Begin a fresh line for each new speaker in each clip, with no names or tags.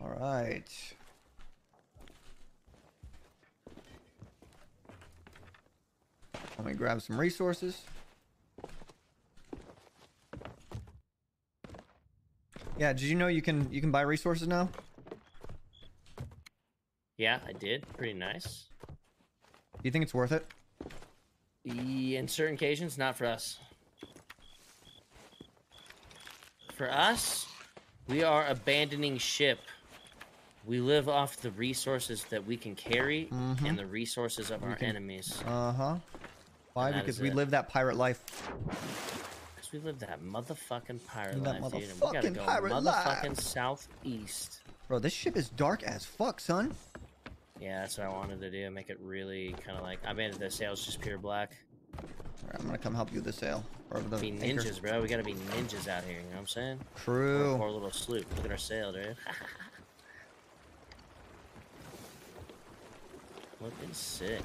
All right. Let me grab some resources. Yeah, did you know you can buy resources now?
Yeah, I did. Pretty nice.
Do you think it's worth it?
In certain occasions, not for us. For us, we are abandoning ship. We live off the resources that we can carry and the resources of our enemies.
Uh-huh. Why? Because we live that pirate life.
Because we live that motherfucking pirate
That
life, dude. And we gotta go motherfucking southeast.
Bro, this ship is dark as fuck, son.
Yeah, that's what I wanted to do. Make it really kind of like... I made the sails just pure black.
Alright, I'm gonna come help you with the sail. Or the
Be
anchor.
ninjas, bro. We gotta be ninjas out here, you know what I'm saying?
True.
Or a little sloop. Look at our sail, dude. Looking sick.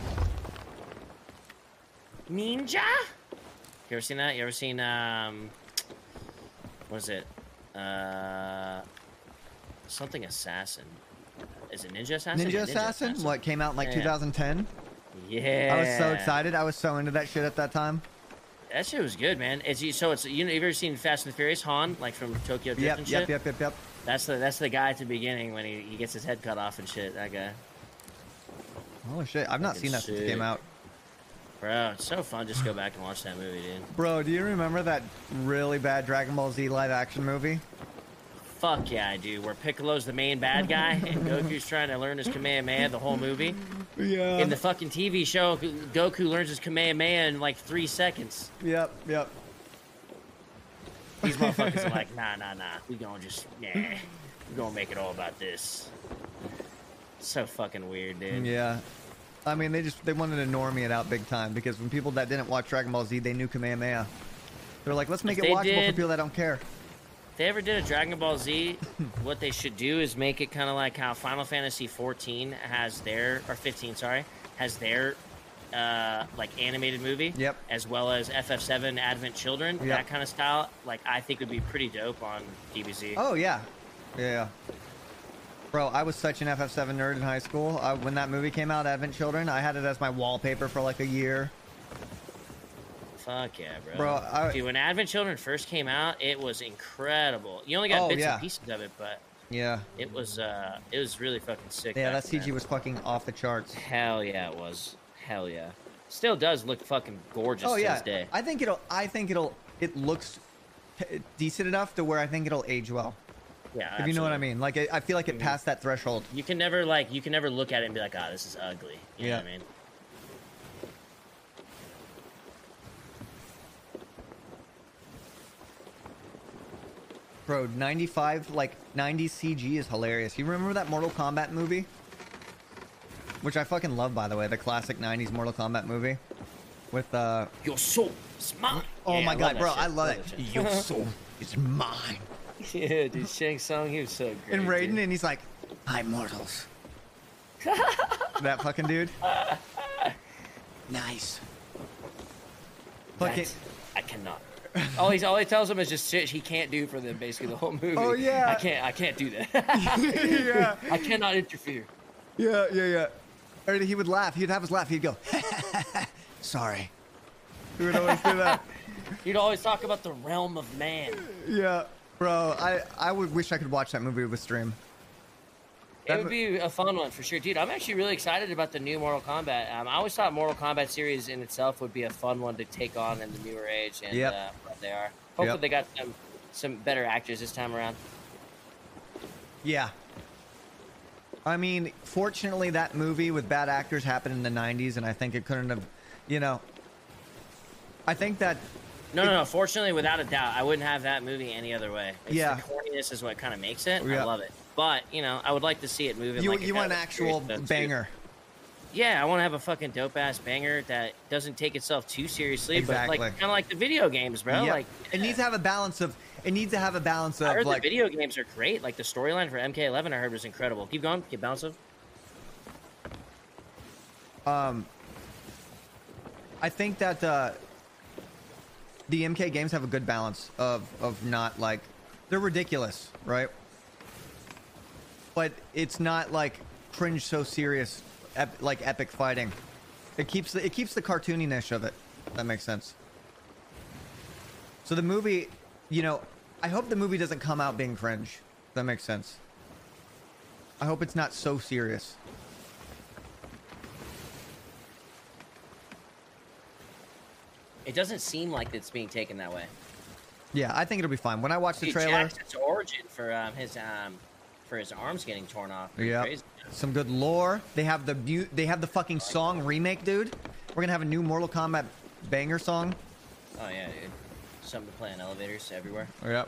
Ninja? You ever seen that? You ever seen, what is it? Something Assassin. Is it Ninja Assassin?
Ninja Assassin? What, came out in like 2010?
Yeah.
I was so excited. I was so into that shit at that time.
That shit was good, man. It's you know, you've ever seen Fast and the Furious? Han, like from Tokyo Drift and shit?
Yep.
That's the guy at the beginning when he gets his head cut off and shit. That guy.
Holy shit, I've not seen that since it came out.
Bro, it's so fun just to go back and watch that movie, dude.
Bro, do you remember that really bad Dragon Ball Z live action movie?
Fuck yeah, I do. Where Piccolo's the main bad guy and Goku's trying to learn his Kamehameha the whole movie.
Yeah.
In the fucking TV show, Goku learns his Kamehameha in like 3 seconds.
Yep.
These motherfuckers are like, nah. We gonna make it all about this. So fucking weird, dude.
Yeah. I mean, they wanted to normie it out big time because when people that didn't watch Dragon Ball Z, they knew Kamehameha. They're like, let's make it watchable for people that don't care.
If they ever did a Dragon Ball Z, what they should do is make it kind of like how Final Fantasy 14 has their, or 15, sorry, has their like animated movie.
Yep.
As well as FF7 Advent Children.
Yep.
That kind of style, like I think would be pretty dope on DBZ.
Oh yeah. Yeah. Bro, I was such an FF7 nerd in high school. When that movie came out, Advent Children, I had it as my wallpaper for like a year.
Fuck yeah, bro. Dude, when Advent Children first came out, it was incredible. You only got bits and pieces of it, but
yeah,
it was really fucking sick.
Yeah, that CG was fucking off the charts.
Hell yeah, it was. Hell yeah. Still does look fucking gorgeous to this day.
I think it looks decent enough to where I think it'll age well.
Yeah,
if
absolutely.
you know what I mean. Like, I feel like it passed that threshold.
You can never look at it and be like, ah, this is ugly. You know what I mean? Bro,
90s CG is hilarious. You remember that Mortal Kombat movie? Which I fucking love, by the way, the classic 90s Mortal Kombat movie. With,
Your soul is mine!
Oh my god, bro, I love it. Your soul is mine.
Yeah, dude, Shang Tsung, he was so great.
And Raiden, and he's like, hi, mortals. That fucking dude. Nice.
Fucking. I cannot. All he tells him is just shit he can't do for them, basically the whole movie.
Oh yeah.
I can't do that.
Yeah.
I cannot interfere.
Yeah. Or he would laugh. He'd have his laugh. He'd go, sorry. He would always do that.
He'd always talk about the realm of man.
Yeah. Bro, I would wish I could watch that movie with stream.
It would be a fun one for sure. Dude, I'm actually really excited about the new Mortal Kombat. I always thought Mortal Kombat series in itself would be a fun one to take on in the newer age, and what they are. Hopefully they got some better actors this time around.
Yeah. I mean, fortunately, that movie with bad actors happened in the 90s, and I think it couldn't have, I think that...
No. Fortunately, without a doubt, I wouldn't have that movie any other way. The corniness is what kind of makes it. I love it. But, I would like to see it moving.
You want an actual banger.
Yeah, I want to have a fucking dope-ass banger that doesn't take itself too seriously.
Exactly.
But, kind of like the video games, bro.
Yep.
Like,
it needs to have a balance of... I heard
the video games are great. Like, the storyline for MK11 I heard was incredible. Keep going. Keep bouncing.
I think that... the MK games have a good balance of not like... They're ridiculous, right? but it's not like cringe so serious, like epic fighting. It keeps the cartooniness of it. If that makes sense. So the movie, you know, I hope the movie doesn't come out being cringe. If that makes sense. I hope it's not so serious.
It doesn't seem like it's being taken that way.
Yeah, I think it'll be fine. When I watch the trailer,
Jackson's origin for his arms getting torn off.
Yeah, some good lore. They have the fucking song remake, dude. We're gonna have a new Mortal Kombat banger song.
Oh yeah, dude. Something to play in elevators everywhere.
Yep.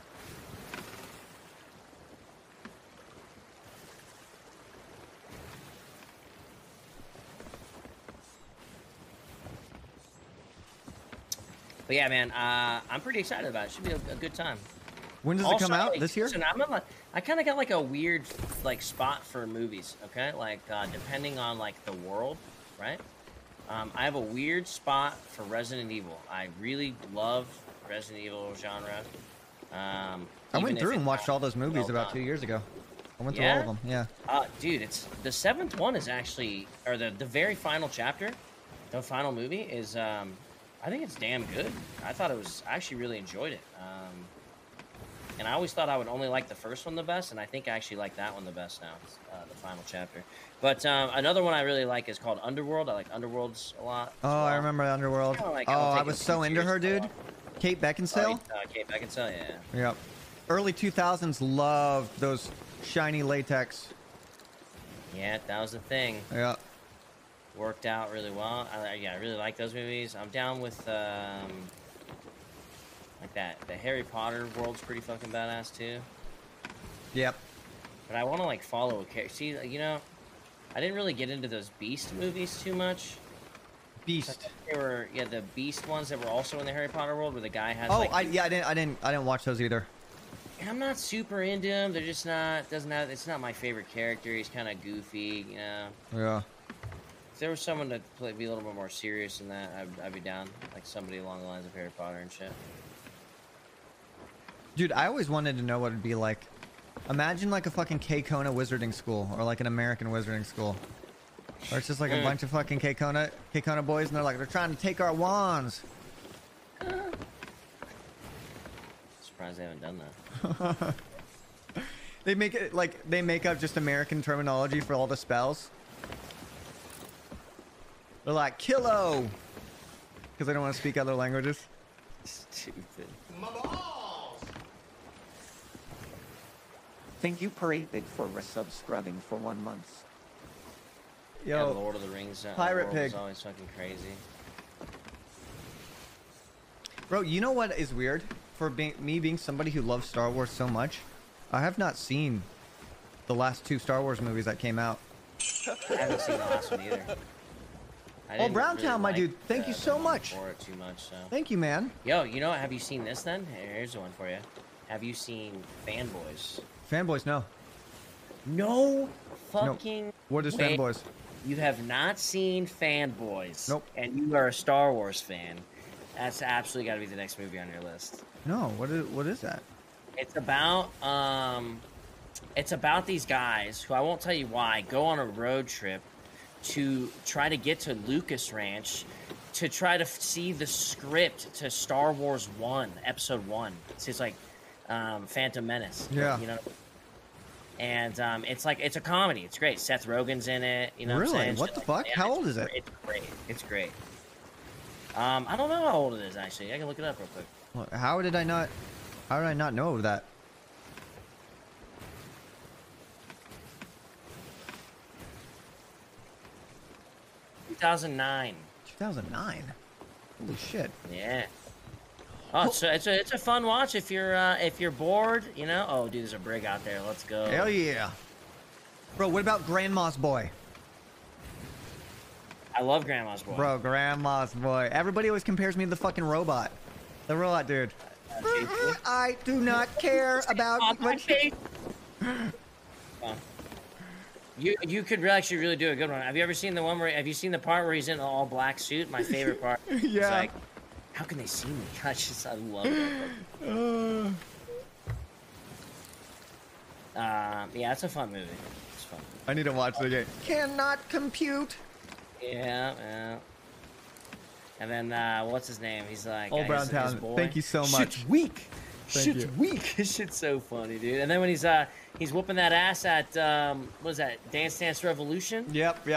But yeah, man, I'm pretty excited about it. Should be a good time.
When does it come out? This year?
Listen, I kind of got like a weird like spot for movies. Okay, like depending on like the world, right? I have a weird spot for Resident Evil. I really love Resident Evil genre.
I went through and watched all those movies about 2 years ago. I went through all of them. Yeah.
Dude, it's the 7th one is actually, or the very final chapter, the final movie is. I think it's damn good. I thought it was. I actually really enjoyed it. And I always thought I would only like the first one the best, and I think I actually like that one the best now, the final chapter. But another one I really like is called Underworld. I like Underworlds a lot.
Oh, well. I remember Underworld. I was so into her, dude. Kate Beckinsale?
Kate Beckinsale, yeah.
Yep. Early 2000s loved those shiny latex.
Yeah, that was the thing.
Yeah.
Worked out really well. I really like those movies. I'm down with like that. The Harry Potter world's pretty fucking badass too.
Yep.
But I want to like follow a character. See, you know, I didn't really get into those Beast movies too much.
Beast.
They were the Beast ones that were also in the Harry Potter world, where the guy has.
Oh,
like,
I didn't watch those either.
I'm not super into them. They're just not. It's not my favorite character. He's kind of goofy, you know.
Yeah.
If there was someone to be a little bit more serious than that, I'd be down. Like somebody along the lines of Harry Potter and shit.
Dude, I always wanted to know what it'd be like. Imagine like a fucking K-Kona wizarding school, or like an American wizarding school. Or it's just like a bunch of fucking K-Kona boys, and they're trying to take our wands.
Surprised they haven't done that.
They make up just American terminology for all the spells. They're like kilo, because they don't want to speak other languages.
Stupid.
Thank you, Parade, for resubscribing for 1 month.
Yo,
yeah, Lord of the Rings.
Pirate Pig.
Is always fucking crazy.
Bro, you know what is weird? For me being somebody who loves Star Wars so much, I have not seen the last 2 Star Wars movies that came out.
I haven't seen the last one either.
Oh, Browntown, my dude. Thank you so much.
Too much, so.
Thank you, man.
Yo, you know what? Have you seen this then? Here's the one for you. Have you seen Fanboys?
Fanboys, no.
No fucking.
No. What is
way.
Fanboys?
You have not seen Fanboys.
Nope.
And you are a Star Wars fan. That's absolutely got to be the next movie on your list.
No. What is that?
It's about these guys who, I won't tell you why, go on a road trip to try to get to Lucas Ranch to try to see the script to Star Wars 1, Episode 1. It's like Phantom Menace.
Yeah.
You know? And it's a comedy. It's great. Seth Rogen's in it. You know
really?
what I'm saying?
What the fuck? How old is it?
It's great. It's great. I don't know how old it is, actually. I can look it up real quick.
How did I not know of that?
Two 2009.
2009. Holy shit.
Yeah. Oh, so it's a fun watch if you're bored, you know. Oh, dude, there's a brig out there. Let's go.
Hell yeah. Bro, what about Grandma's Boy?
I love Grandma's Boy.
Bro, Grandma's Boy. Everybody always compares me to the fucking robot. The robot dude. I do not care about what
You could actually really do a good one. Have you ever seen the one where? Have you seen the part where he's in an all black suit? My favorite part.
Yeah.
It's like, how can they see me? I love it. Yeah, it's a fun movie. It's fun.
I need to watch the game. Cannot compute.
Yeah, yeah. And then what's his name? He's like
Old Brown
his
Town.
boy.
Thank you so much.
Shit's weak.
Thank
Shit's
you.
weak. This shit's so funny, dude. And then when he's whooping that ass at what was that? Dance Dance Revolution?
Yep.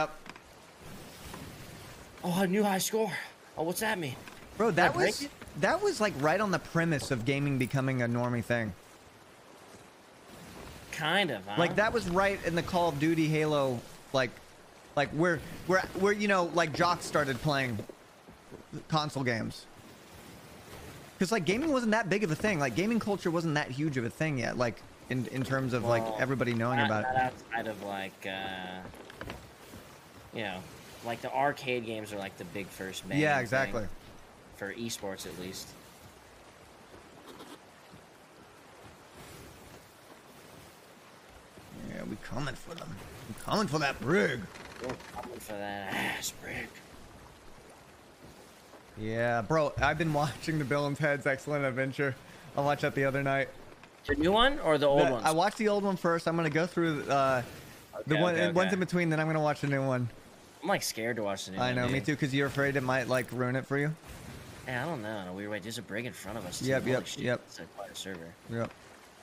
Oh, a new high score. Oh, what's that mean?
Bro,
Did I break it?
that was like right on the premise of gaming becoming a normie thing.
Kind of, huh?
Like that was right in the Call of Duty Halo, like where you know, like jocks started playing console games. Because like gaming wasn't that big of a thing. Like gaming culture wasn't that huge of a thing yet. Like in terms of like everybody knowing about
not
it.
outside of like you know, like the arcade games are like the big first bang.
Yeah, exactly.
Thing, for esports at least.
Yeah, we coming for them. We coming for that brig.
We're coming for that ass brick.
Yeah, bro, I've been watching the Bill and Ted's Excellent Adventure. I watched that the other night.
The new one or the old one?
I watched the old one first. I'm gonna go through the ones in between. Then I'm gonna watch the new one.
I'm like scared to watch the new one.
I know,
dude.
me too. Because you're afraid it might like ruin it for you.
Hey, I don't know. In a weird way, there's a brig in front of us. Too.
Yep,
Holy
yep,
shit,
yep.
It's a quiet server.
Yep.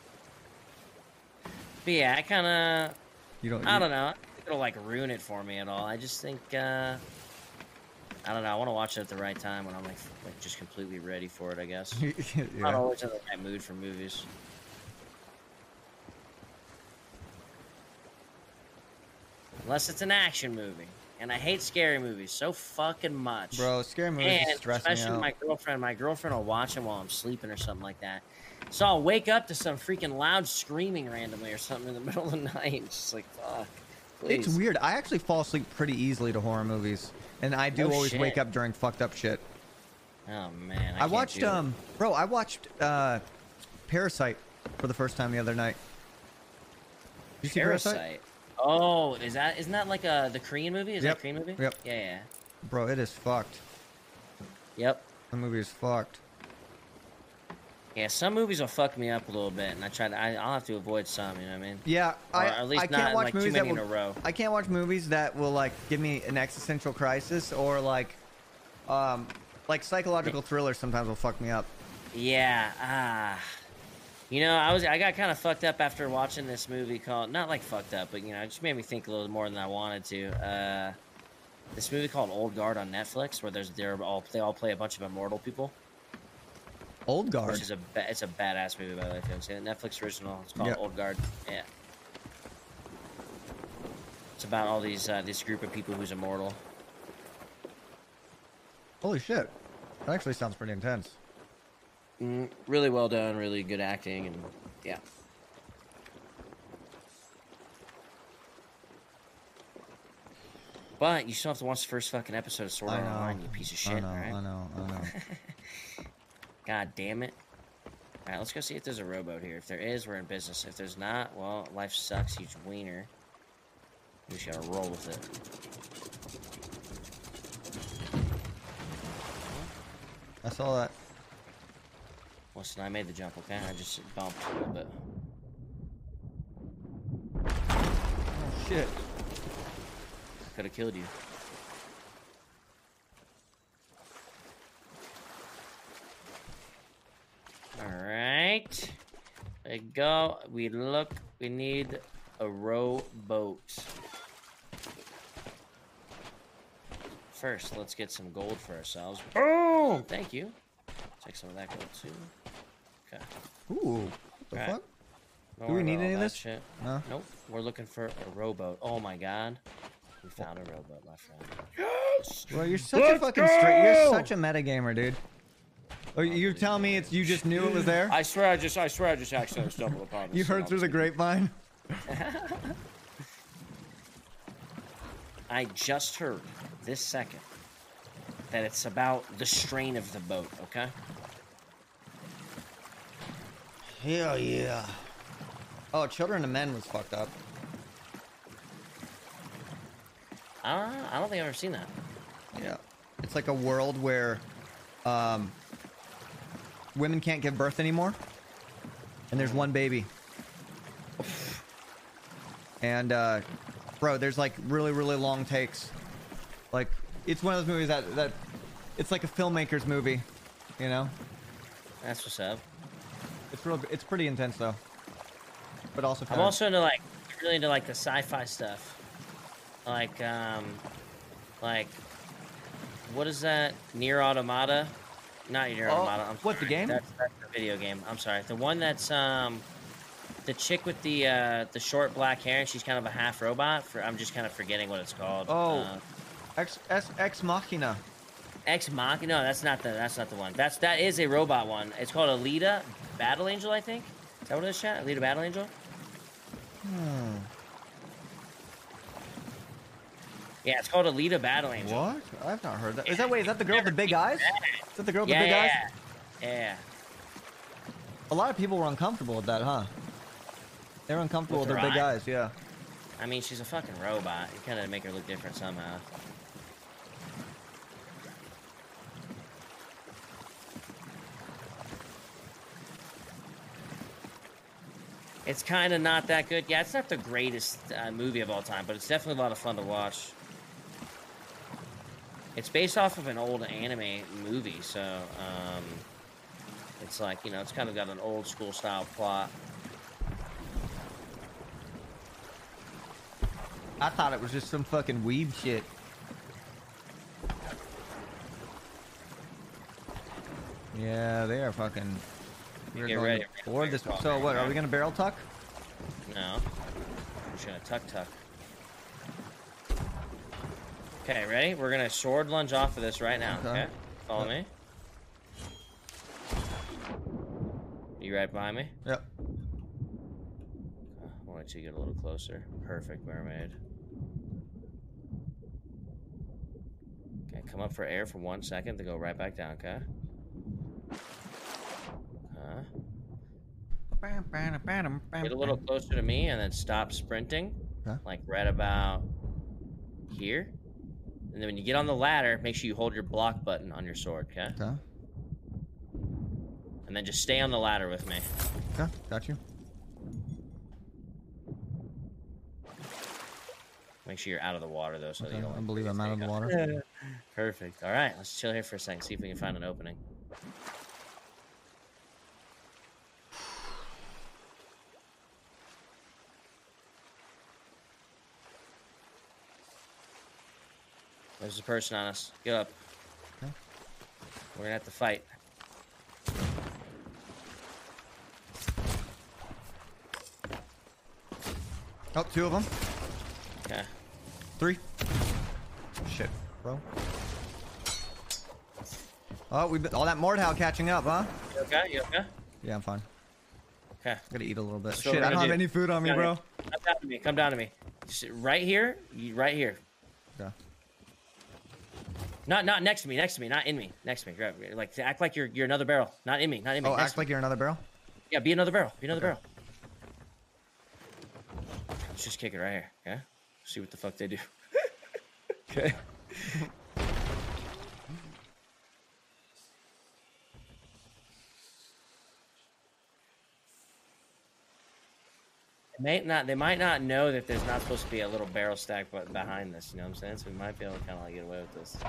But yeah, I kind of.
You don't.
I don't know. I think it'll like ruin it for me at all. I just think. I don't know. I want to watch it at the right time when I'm like just completely ready for it. I guess. Not
Yeah.
always in the right mood for movies. Unless it's an action movie. And I hate scary movies so fucking much.
Bro, scary movies
And
stress me
especially
out.
my girlfriend will watch them while I'm sleeping or something like that. So I'll wake up to some freaking loud screaming randomly or something in the middle of the night. It's just like, fuck. Please.
It's weird. I actually fall asleep pretty easily to horror movies, and I do
No
always
shit.
wake up during fucked up shit.
Oh man.
I
can't
watched
do it.
bro, I watched Parasite for the first time the other night. Did you see
Parasite. Oh, isn't that like the Korean movie? Is that
Yep.
a Korean movie?
Yep.
Yeah.
Bro, it is fucked.
Yep.
The movie is fucked.
Yeah, some movies will fuck me up a little bit, and I'll have to avoid some. You know what I mean?
Yeah,
Or at least
I can't
not
watch
like
movies
too many
that
in a
will,
row.
I can't watch movies that will like give me an existential crisis or like psychological thrillers. Sometimes will fuck me up.
Yeah. You know, I got kind of fucked up after watching this movie called, not like fucked up, but you know, it just made me think a little more than I wanted to. This movie called Old Guard on Netflix, where they all play a bunch of immortal people.
Old Guard.
Which is it's a badass movie, by the way. If you haven't seen it, Netflix original. It's called
Yeah.
Old Guard. Yeah. It's about all these this group of people who's immortal.
Holy shit. That actually sounds pretty intense.
Really well done, really good acting, and yeah. But you still have to watch the first fucking episode of Sword
I
Art
know.
Online, you piece of shit,
I know,
alright?
I know.
God damn it. Alright, let's go see if there's a rowboat here. If there is, we're in business. If there's not, well, life sucks, huge wiener. We just gotta roll with it.
I saw that.
Listen, I made the jump, okay? I just bumped a little bit.
Oh shit.
Could have killed you. Alright. There you go. We need a rowboat. First, let's get some gold for ourselves. Boom! Thank you. Take some of that gold too. Okay.
Ooh. What the
Alright.
fuck?
Don't
Do we
worry
need
about
any
all
of
that
this?
shit.
No.
Nope. We're looking for a rowboat. Oh my god. We found a rowboat, my friend. Yes!
Bro, you're such a fucking straight. You're such a metagamer, dude. Oh, you're telling me you just knew it was there?
I swear I just accidentally stumbled upon this.
You heard through the grapevine?
I just heard this second that it's about the strain of the boat, okay?
Hell yeah. Oh, Children of Men was fucked up.
I don't think I've ever seen that.
Yeah. It's like a world where women can't give birth anymore. And there's one baby. And bro, there's like really long takes. Like it's one of those movies that it's like a filmmaker's movie, you know.
That's what's up.
It's pretty intense though, but also
I'm also into like really into like the sci-fi stuff, like what is that? Nier Automata? Not Nier Automata. I'm
what,
sorry.
the game?
That's the video game. I'm sorry. The one that's the chick with the short black hair and she's kind of a half robot. I'm just kind of forgetting what it's called.
Oh, Ex Machina.
Ex Machina? No, that's not the one. That is a robot one. It's called Alita Battle Angel, I think. Is that what it is, chat? Alita Battle Angel? Yeah, it's called Alita Battle Angel.
What? I've not heard that. Is that the girl with the big eyes? Is that the girl with the big eyes?
Yeah.
A lot of people were uncomfortable with that, huh? They were uncomfortable with their big eyes, yeah.
I mean, she's a fucking robot. You kind of make her look different somehow. It's kind of not that good. Yeah, it's not the greatest movie of all time, but it's definitely a lot of fun to watch. It's based off of an old anime movie, so it's like, you know, it's kind of got an old school style plot.
I thought it was just some fucking weeb shit. Yeah, they are fucking...
Get ready.
Toward this. So what, are we gonna barrel tuck?
No. I'm just gonna tuck. Okay, ready? We're gonna sword lunge off of this right now, okay? Follow me. You right behind me?
Yep.
I want you to get a little closer. Perfect, mermaid. Okay, come up for air for 1 second, then go right back down, okay? Get a little closer to me and then stop sprinting.
Okay.
Like right about here. And then when you get on the ladder, make sure you hold your block button on your sword, okay?
Okay.
And then just stay on the ladder with me.
Okay, got you.
Make sure you're out of the water though, so
Okay,
you don't.
I believe I'm out of the water.
Perfect. All right, let's chill here for a second. See if we can find an opening. There's a person on us. Get up.
Okay.
We're gonna have to fight.
Oh, 2 of them.
Okay.
3. Shit, bro. Oh, all that Mordhau catching up, huh?
You okay? You okay?
Yeah, I'm fine.
Okay.
Gotta eat a little bit.
So
Shit, I don't have any food on me, bro.
Come down to me. Come down to me. Sit right here. Right here.
Okay.
Not next to me. Next to me. Not in me. Next to me. Like act like you're another barrel. Not in me. Not in me.
Oh, act like you're another barrel?
Yeah, be another barrel. Be another barrel. Let's just kick it right here. Okay. See what the fuck they do. Okay. They might not know that there's not supposed to be a little barrel stack behind this, you know what I'm saying? So we might be able to kind of like get away with this.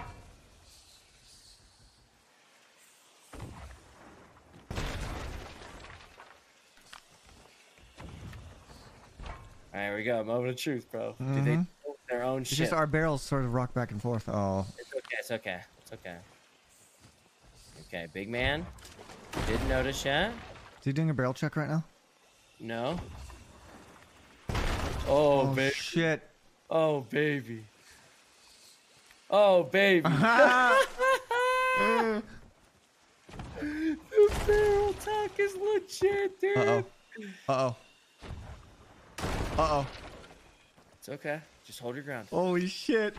All right, here we go. Moment of truth, bro. Did they build their own
It's
ship?
just our barrels sort of rock back and forth. Oh.
It's okay. It's okay. It's okay. Okay, big man. Didn't notice yet.
Is he doing a barrel check right now?
No. Oh, baby.
Shit.
Oh, baby. Oh, baby. The barrel talk is legit, dude.
Uh-oh. Uh-oh. Uh-oh.
It's okay. Just hold your ground.
Holy shit.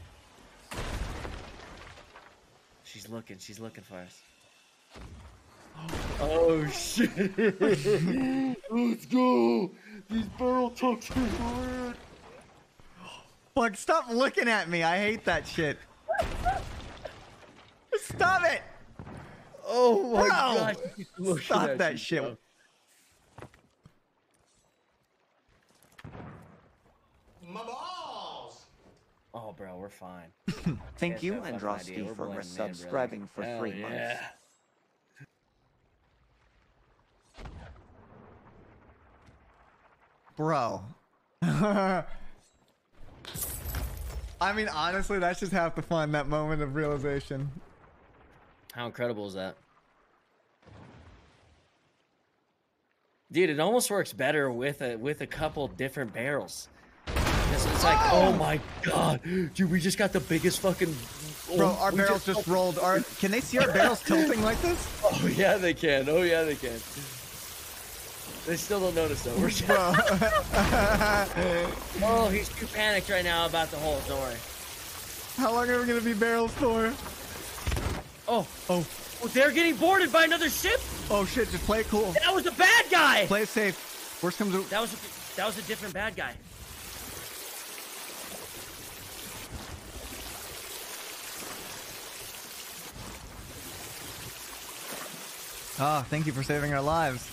She's looking. She's looking for us. Oh, shit. Let's go. These barrel talks are hard.
Fuck, stop looking at me. I hate that shit. Stop it.
Oh, my
Bro.
gosh.
Stop that shit.
Bro. bro, we're fine.
Thank you,
no fucking idea.
Androsky,
We're
for
blending in,
subscribing for
brother.
3
Hell
months.
yeah.
Bro. I mean, honestly, that's just half the fun, that moment of realization.
How incredible is that? Dude, it almost works better with a couple different barrels. It's like, oh my god, dude, we just got the biggest fucking.
Bro, our barrels just rolled. Can they see our barrels tilting like this?
Oh yeah, they can. Oh yeah, they can. They still don't notice though. We're
Bro.
Oh, he's too panicked right now about the hole. Don't worry.
How long are we gonna be barrels for?
Oh, they're getting boarded by another ship.
Oh shit! Just play it cool.
That was a bad guy.
Play it safe. Worst comes to.
That was a different bad guy.
Ah, thank you for saving our lives.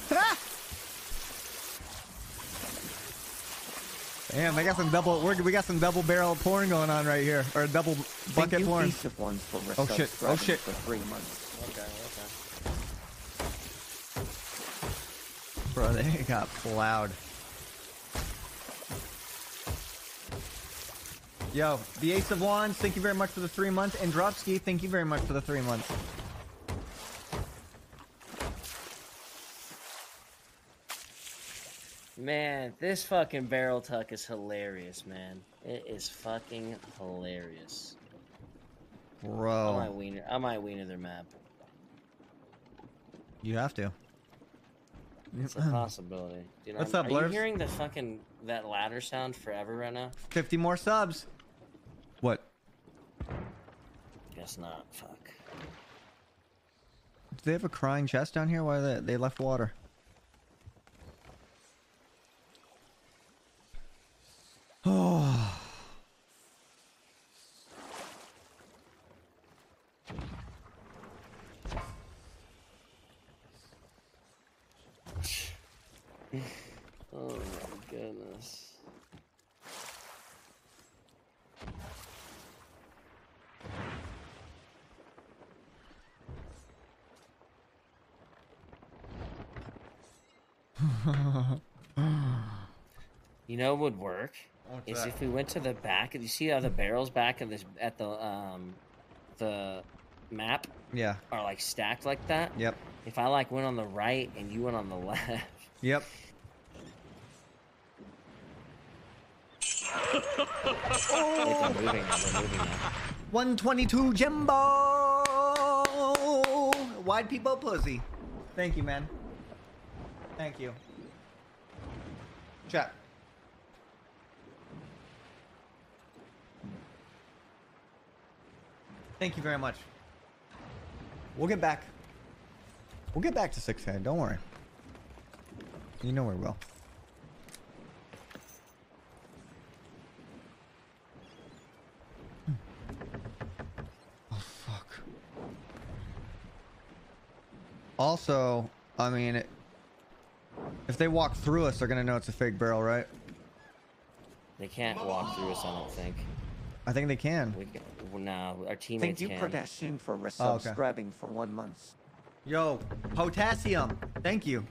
Damn, we got some double barrel porn going on right here, or double
Thank
bucket
you,
porn.
Beast of Ones, for
Oh shit! Oh
resubscribing
shit!
for 3 months.
Okay.
Bro, they got plowed. Yo, the Ace of Wands, thank you very much for the 3 months, and Dropski, thank you very much for the 3 months.
Man, this fucking barrel tuck is hilarious, man. It is fucking hilarious.
Bro,
I might wiener their map.
you have to.
It's a possibility. Dude,
What's up,
Are you
Blurbs?
hearing the fucking that ladder sound forever right now?
50 more subs. What?
Guess not. Fuck.
Do they have a crying chest down here? Why they left water? Oh.
Oh my goodness. You know what would work?
What's
Is
that?
if we went to the back. You see how the barrels back of this at the map
Yeah.
are like stacked like that?
Yep.
If I like went on the right and you went on the left.
Yep.
Wait, they're moving now. They're moving now.
122 Jimbo. Wide people pussy. Thank you, man. Thank you. Chat. Thank you very much. We'll get back. We'll get back to 6K. Don't worry. You know we will. Oh, fuck. Also, I mean, if they walk through us, they're gonna know it's a fake barrel, right?
They can't walk through us, I don't think.
I think they can.
No, our
Thank
teammates
you,
can.
Kardashian, for
Oh, okay.
resubscribing for 1 month.
Yo, potassium. Thank you.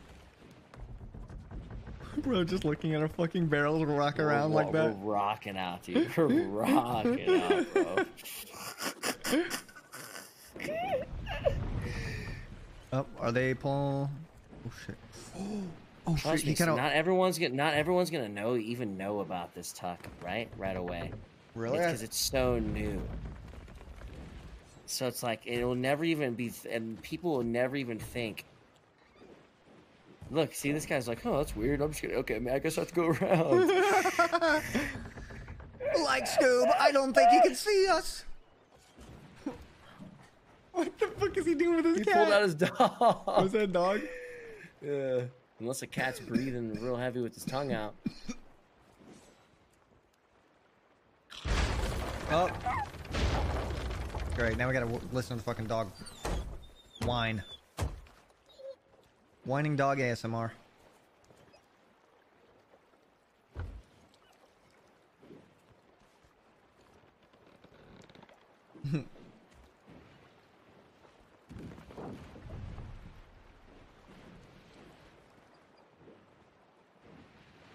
Bro, just looking at our fucking barrels rock around like that.
We're rocking out, dude. We're rocking out, bro.
Oh, are they pulling? Oh shit. Oh shit.
Trust
He
me,
kind
not
of.
everyone's gonna even know about this tuck, right away.
Really?
Because it's so new. So it's like it will never even be, and people will never even think. Look, see, this guy's like, oh, that's weird. I'm just gonna, okay, man, I guess I have to go around.
Like Scoob, I don't think he can see us. What the fuck is he doing with his
He
cat?
pulled out his dog.
Was that a dog?
Yeah. Unless the cat's breathing real heavy with his tongue out.
Oh. Great, now we gotta listen to the fucking dog whine. Whining dog ASMR.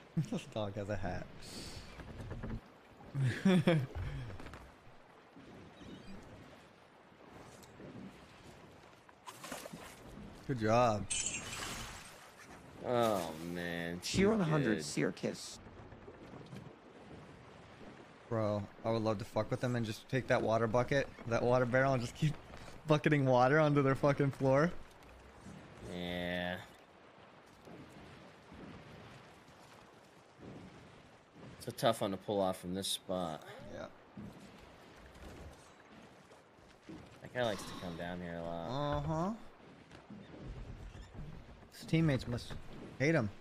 This dog has a hat. Good job.
Oh man.
Cheer
too
100
good.
Seer Kiss.
Bro, I would love to fuck with them and just take that water bucket, that water barrel, and just keep bucketing water onto their fucking floor.
Yeah. It's a tough one to pull off from this spot.
Yeah.
That guy likes to come down here a lot.
Uh-huh. His teammates must hate him.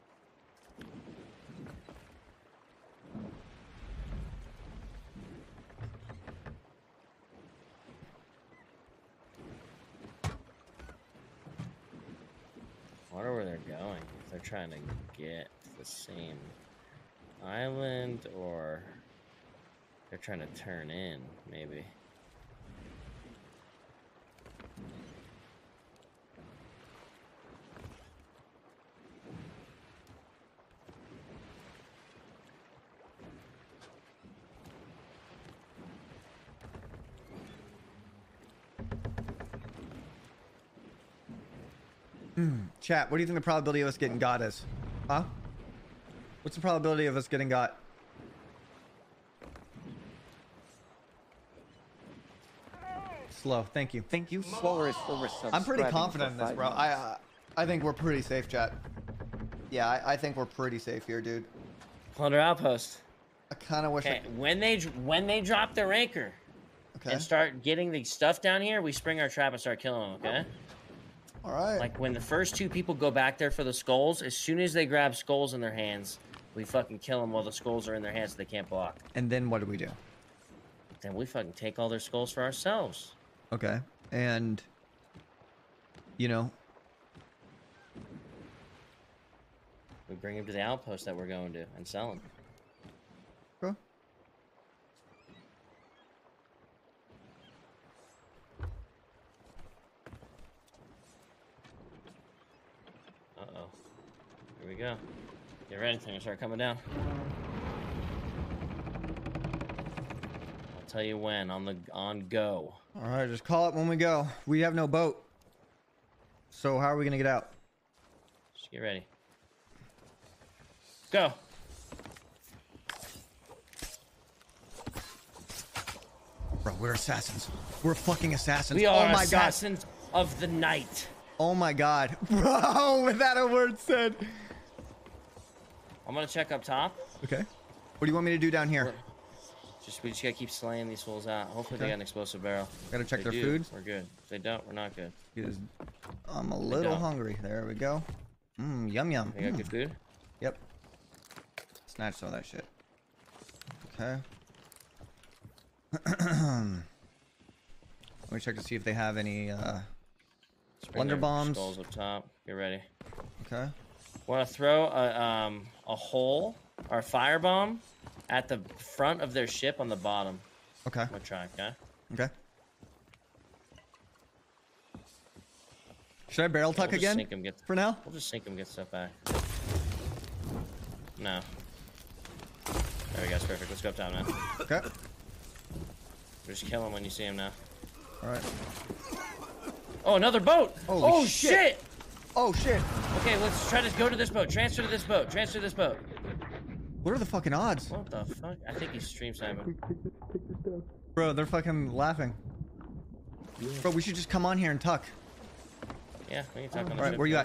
I wonder where they're going. If they're trying to get to the same island or they're trying to turn in, maybe.
Chat, what do you think the probability of us getting got is? Huh? What's the probability of us getting got? Slow, thank you.
Thank you, Slower, for
I'm pretty
subscribing
confident in
for
this,
5
bro.
months.
I think we're pretty safe, chat. Yeah, I think we're pretty safe here, dude.
Plunder outpost.
I kind of wish
Okay, when they drop their anchor
Okay.
and start getting the stuff down here, we spring our trap and start killing them, okay?
All right.
Like when the first 2 people go back there for the skulls, as soon as they grab skulls in their hands, we fucking kill them while the skulls are in their hands so they can't block.
And then what do we do?
Then we fucking take all their skulls for ourselves.
Okay. And, you know,
We bring them to the outpost that we're going to and sell them.
bro.
Uh-oh. Here we go. Get ready, things gonna start coming down. I'll tell you when, on go.
All right, just call it when we go. We have no boat. So how are we going to get out?
Just get ready. Go!
Bro, we're assassins. We're fucking assassins.
We are
oh my
assassins of the night.
God. Oh my God. Bro, without a word said.
I'm gonna check up top.
Okay. What do you want me to do down here?
We just gotta keep slaying these fools out. Hopefully they
Okay.
got an explosive barrel.
Gotta check
If
their
they
food.
We're good. If they don't, we're not good.
I'm a little
don't.
hungry. There we go. Mmm, yum yum.
They got good food?
Yep. Snatch some of that shit. Okay. Let me check to see if they have any
Spring
Blunder
their
bombs.
Skulls up top. Get ready.
Okay.
Want to throw a hole or a firebomb at the front of their ship on the bottom.
Okay.
I'm gonna try, okay?
Okay. Should I barrel tuck
We'll just
again?
sink 'em, get-
For now?
We'll just sink them, get stuff back. No. There we go, it's perfect. Let's go up top, man.
Okay.
Just kill him when you see him now.
Alright.
Oh, another boat!
Holy
Oh,
shit.
shit!
Oh shit!
Okay, let's try to go to this boat. Transfer to this boat. Transfer to this boat.
What are the fucking odds?
What the fuck? I think he's stream sniping.
Bro, they're fucking laughing. Bro, we should just come on here and tuck.
Yeah, we can talk on the
Alright,
ship.
where you at?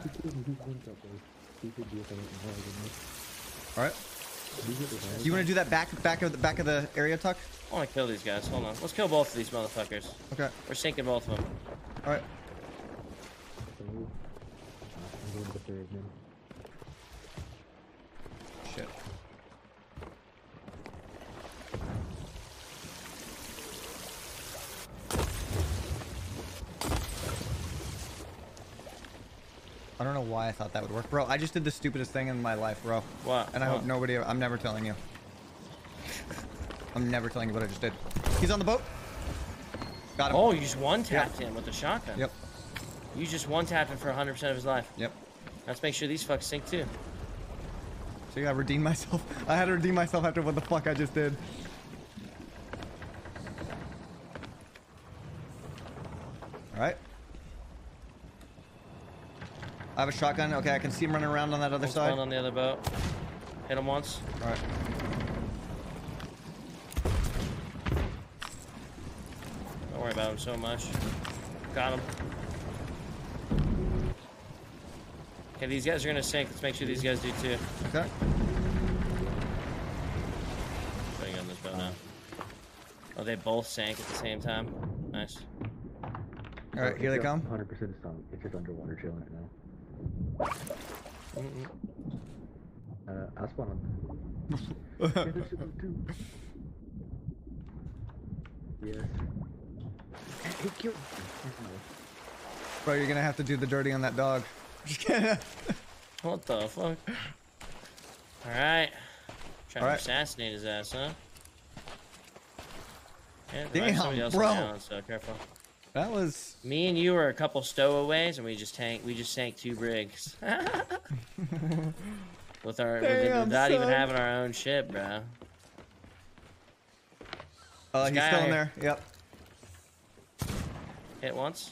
Alright. You wanna do that back of the area tuck?
I want to kill these guys. Hold on. Let's kill both of these motherfuckers.
Okay.
We're sinking both of them.
Alright. Shit. I don't know why I thought that would work. Bro, I just did the stupidest thing in my life, bro.
What?
And I
What?
hope nobody... I'm never telling you. I'm never telling you what I just did. He's on the boat. Got him.
Oh, you just one-tapped him with the shotgun.
Yep.
You just one-tapped him for 100% of his life.
Yep.
Let's make sure these fucks sink too.
So I redeemed myself. I had to redeem myself after what the fuck I just did. Alright. I have a shotgun. Okay, I can see him running around on that other side.
On the other boat. Hit him once.
Alright.
Don't worry about him so much. Got him. Okay, these guys are gonna sink. Let's make sure these guys do too.
Okay.
Putting on this boat now. Oh, they both sank at the same time. Nice.
Alright, here they come.
100% sunk. It's just underwater chilling right now. I'll spawn on. Yeah, there's two. Yes. Hey, kill.
Bro, you're gonna have to do the dirty on that dog. Just kidding.
What the fuck? Alright. Trying
Alright.
to assassinate his ass, huh? Yeah,
Damn,
somebody else
bro.
Down, so careful.
That was...
Me and you were a couple stowaways, and we just sank 2 brigs. With our
Damn,
without even
son.
having our own ship, bro.
He's
This
still in
guy-
there. Yep.
Hit once.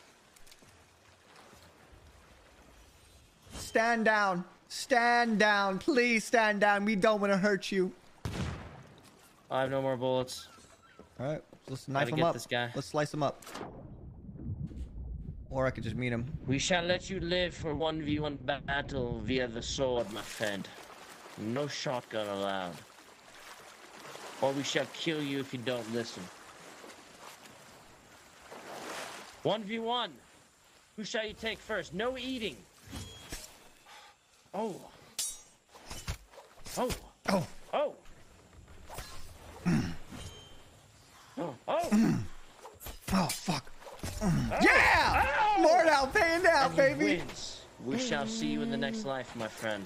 Stand down. Stand down. Please stand down. We don't want to hurt you.
I have no more bullets.
Alright, let's knife him
get
up.
this guy.
Let's slice him up. Or I could just meet him.
We shall let you live for 1v1 battle via the sword, my friend. No shotgun allowed. Or we shall kill you if you don't listen. 1v1. Who shall you take first? No eating. Oh. Oh.
Oh.
Oh. Oh. Oh.
Oh, fuck. Yeah! Lord out, paying down,
And he
baby.
wins. We shall see you in the next life, my friend.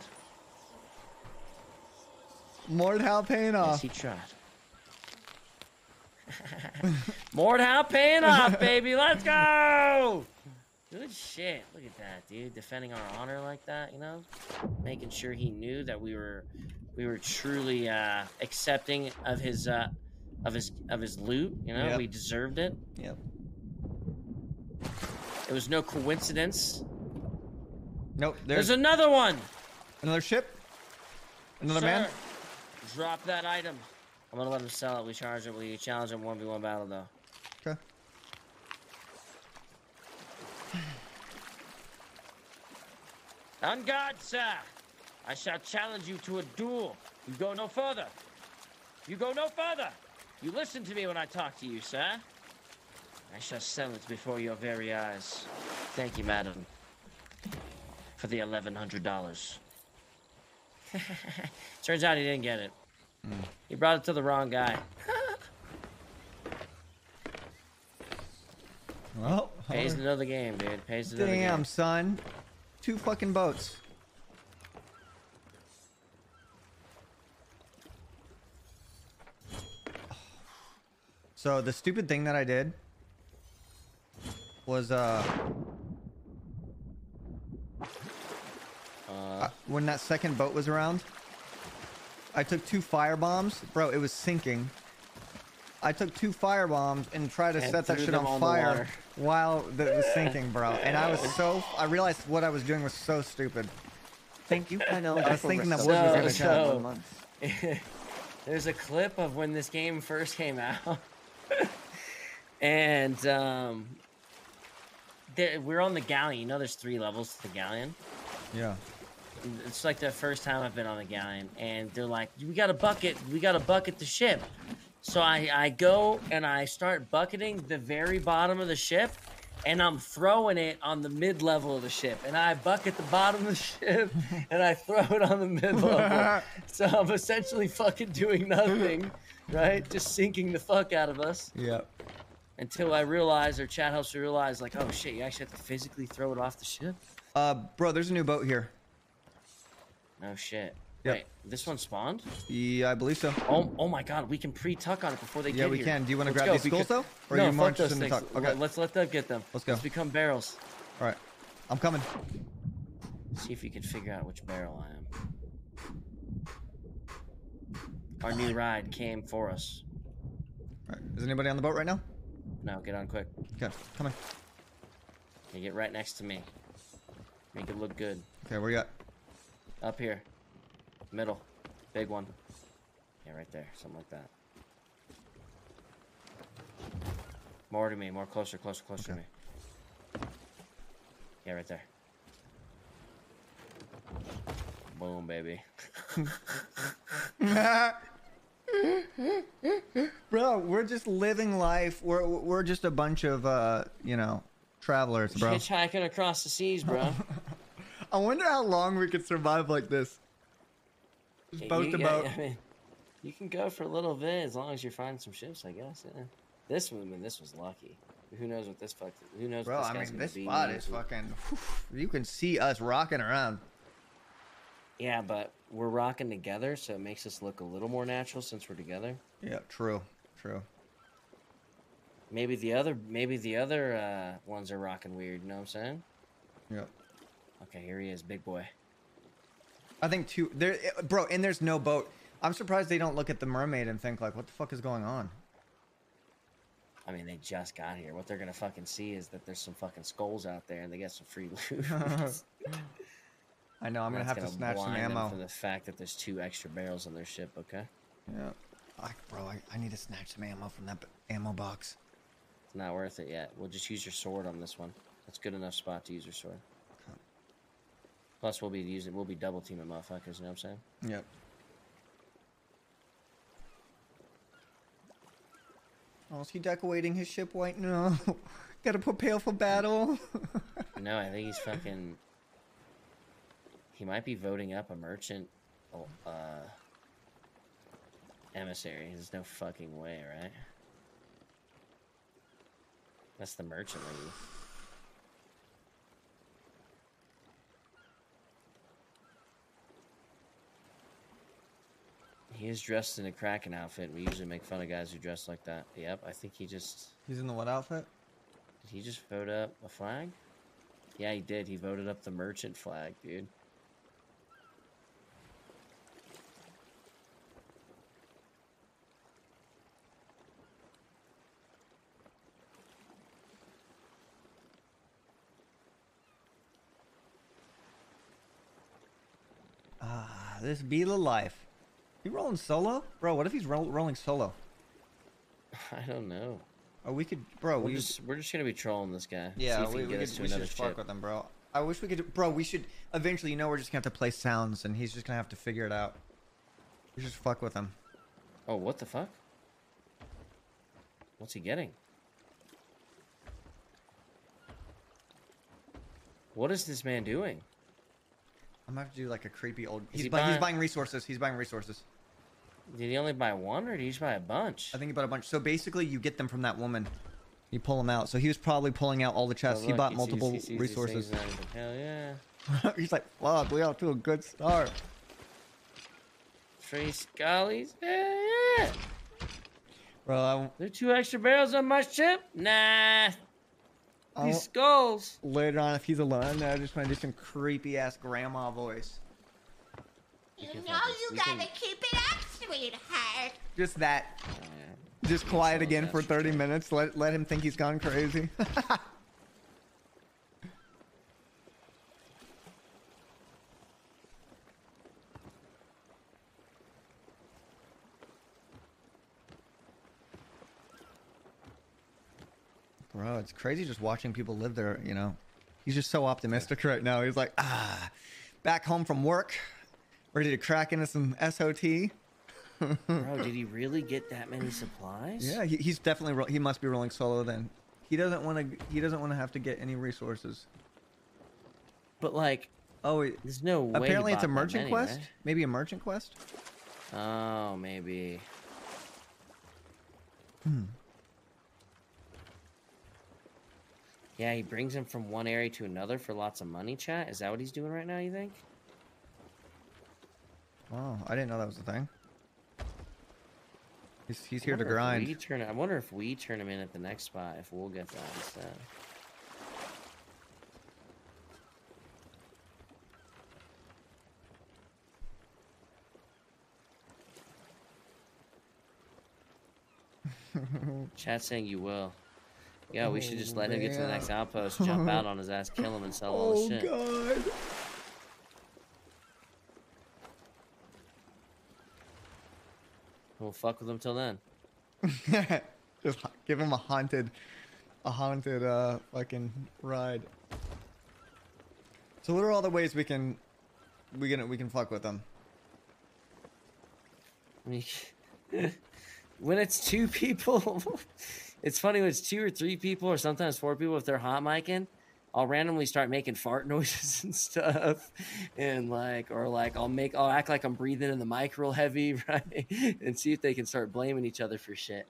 Mordhau paying
Yes,
off.
he tried. Mordhau paying off, baby. Let's go. Good shit. Look at that, dude. Defending our honor like that, you know? Making sure he knew that we were truly accepting of his loot, you know?
Yep.
We deserved it.
Yep.
It was no coincidence.
Nope,
There's
there's
another one.
another ship. Another
Sir,
man.
drop that item. I'm gonna let him sell it. We challenge him 1v1 battle though.
Okay.
On guard, sir. I shall challenge you to a duel. You go no further. You go no further. You listen to me when I talk to you, sir. I shall sell it before your very eyes. Thank you, madam, for the $1,100. Turns out he didn't get it. He brought it to the wrong guy.
Well,
Pays to know the game, dude. Pays to know the
damn,
game.
son. 2 fucking boats. So the stupid thing that I did was when that second boat was around, I took 2 fire bombs. Bro, it was sinking. I took 2 fire bombs and tried to
And
set that
threw
shit
them
on
on the
fire
water.
while it was sinking, bro. And I was I realized what I was doing was so stupid.
Thank you. I know.
I was thinking that
wood
wood was
gonna
was
come.
gonna 1
So-
month.
There's a clip of when this game first came out. And we're on the galleon. You know there's 3 levels to the galleon.
Yeah.
It's like the first time I've been on the galleon. And they're like, we got to bucket the ship. So I go and I start bucketing the very bottom of the ship. And I'm throwing it on the mid-level of the ship. And I bucket the bottom of the ship, and I throw it on the mid-level. So I'm essentially fucking doing nothing, right? Just sinking the fuck out of us.
Yep.
Until I realize, or chat helps me realize, like, oh shit, you actually have to physically throw it off the ship?
Bro, there's a new boat here.
No shit.
Yep.
Wait, this one spawned?
Yeah, I believe so.
Oh my god, we can pre-tuck on it before they
Yeah,
get
we
here.
can. Do you want to
Let's
grab
go,
these skulls
because-
though, or
no,
you
fuck
march
those
in the
things.
tuck? Okay.
Let's let them get them.
Let's go.
Let's become barrels.
All right. I'm coming.
See if you can figure out which barrel I am. Our new ride came for us.
All right. Is anybody on the boat right now?
No, get on quick.
Okay, coming.
Okay, get right next to me. Make it look good.
Okay, where you at?
Up here. Middle. Big one. Yeah, right there. Something like that. More to me. More closer, closer, closer to
Okay.
me. Yeah, right there. Boom, baby.
Bro, we're just living life. We're just a bunch of you know, travelers, bro.
Hitchhiking across the seas, bro.
I wonder how long we could survive like this. Just
Yeah,
boat to
yeah,
boat.
I mean, you can go for a little bit as long as you find some ships, I guess. Yeah. This one, I mean, this was lucky. Who knows what this fuck? Who knows?
Bro,
what this
I
guy's
mean,
gonna
this
be
spot
when
is
he's-
fucking. You can see us rocking around.
Yeah, but we're rocking together, so it makes us look a little more natural since we're together.
Yeah, true, true.
Maybe the other ones are rocking weird. You know what I'm saying?
Yeah.
Okay, here he is, big boy.
I think two there, bro. And there's no boat. I'm surprised they don't look at the mermaid and think like, what the fuck is going on?
I mean, they just got here. What they're gonna fucking see is that there's some fucking skulls out there, and they get some free loot.
I know. I'm gonna
That's
have to snatch some
blind them
ammo.
from the fact that there's 2 extra barrels on their ship. Okay,
Yeah. Bro, I need to snatch some ammo from that ammo box.
it's not worth it yet. We'll just use your sword on this one. That's good enough spot to use your sword.
Okay.
Plus, we'll be double teaming motherfuckers. You know what I'm saying?
Yep. Oh, is he decorating his ship white? No. Gotta prepare for battle.
No, I think he's fucking. He might be voting up a merchant, emissary. There's no fucking way, right? That's the merchant lady. He is dressed in a Kraken outfit. We usually make fun of guys who dress like that. Yep, I think he just...
He's in the what outfit?
Did he just vote up a flag? Yeah, he did. He voted up the merchant flag, dude.
Ah, this be the life. You rolling solo? Bro, what if he's rolling solo?
I don't know.
Or we could, bro,
We're just gonna be trolling this guy. See
yeah,
if he
we
can get us
could,
to
we should
another
just fuck
ship.
with him, bro. I wish we could, bro, we should, eventually, you know, we're just gonna have to play sounds and he's just gonna have to figure it out. We should just fuck with him.
Oh, what the fuck? What's he getting? What is this man doing?
I'm gonna have to do like a creepy old,
Is he
he's
buying-
buying resources, he's buying resources.
Did he only buy one, or did he just buy a bunch?
I think he bought a bunch. So basically, you get them from that woman. You pull them out. So he was probably pulling out all the
Oh,
chests. He
look,
bought
sees-
multiple
he sees these
resources.
things and he's like, hell yeah.
He's like, fuck, we off to a good start.
Free scullies? Hell yeah.
Bro,
There 2 extra barrels on my ship? Nah.
I
These skulls.
later on, if he's alone, I just want to do some creepy ass grandma voice.
You
You
can
know
fucking-
you
we
gotta
can-
keep it up, sweetheart.
Just that.
Oh, yeah.
Just quiet
solid
again for
best.
30 minutes. Let him think he's gone crazy. Bro, it's crazy just watching people live there, you know. He's just so optimistic right now. He's like, back home from work, ready to crack into some SOT.
Bro, did he really get that many supplies?
Yeah, he's definitely he must be rolling solo then. He doesn't want to have to get any resources.
But like,
Oh, wait,
there's no way. he
apparently it's a
bought that
merchant
many,
quest.
right?
Maybe a merchant quest.
Oh, maybe. Yeah, he brings him from one area to another for lots of money, chat. Is that what he's doing right now, you think?
Oh, I didn't know that was the thing. He's
I
here to
wonder if
grind.
I wonder if we turn him in at the next spot, if we'll get that instead. Chat saying you will. Yeah, we should just let him get to the next outpost, jump out on his ass, kill him, and sell all his shit.
God.
We'll fuck with him till then.
Just give him a haunted fucking ride. So what are all the ways we can fuck with them?
I mean, when it's 2 people, it's funny when it's 2 or 3 people, or sometimes 4 people. If they're hot micing, I'll randomly start making fart noises and stuff, and I'll act like I'm breathing in the mic real heavy, right? And see if they can start blaming each other for shit.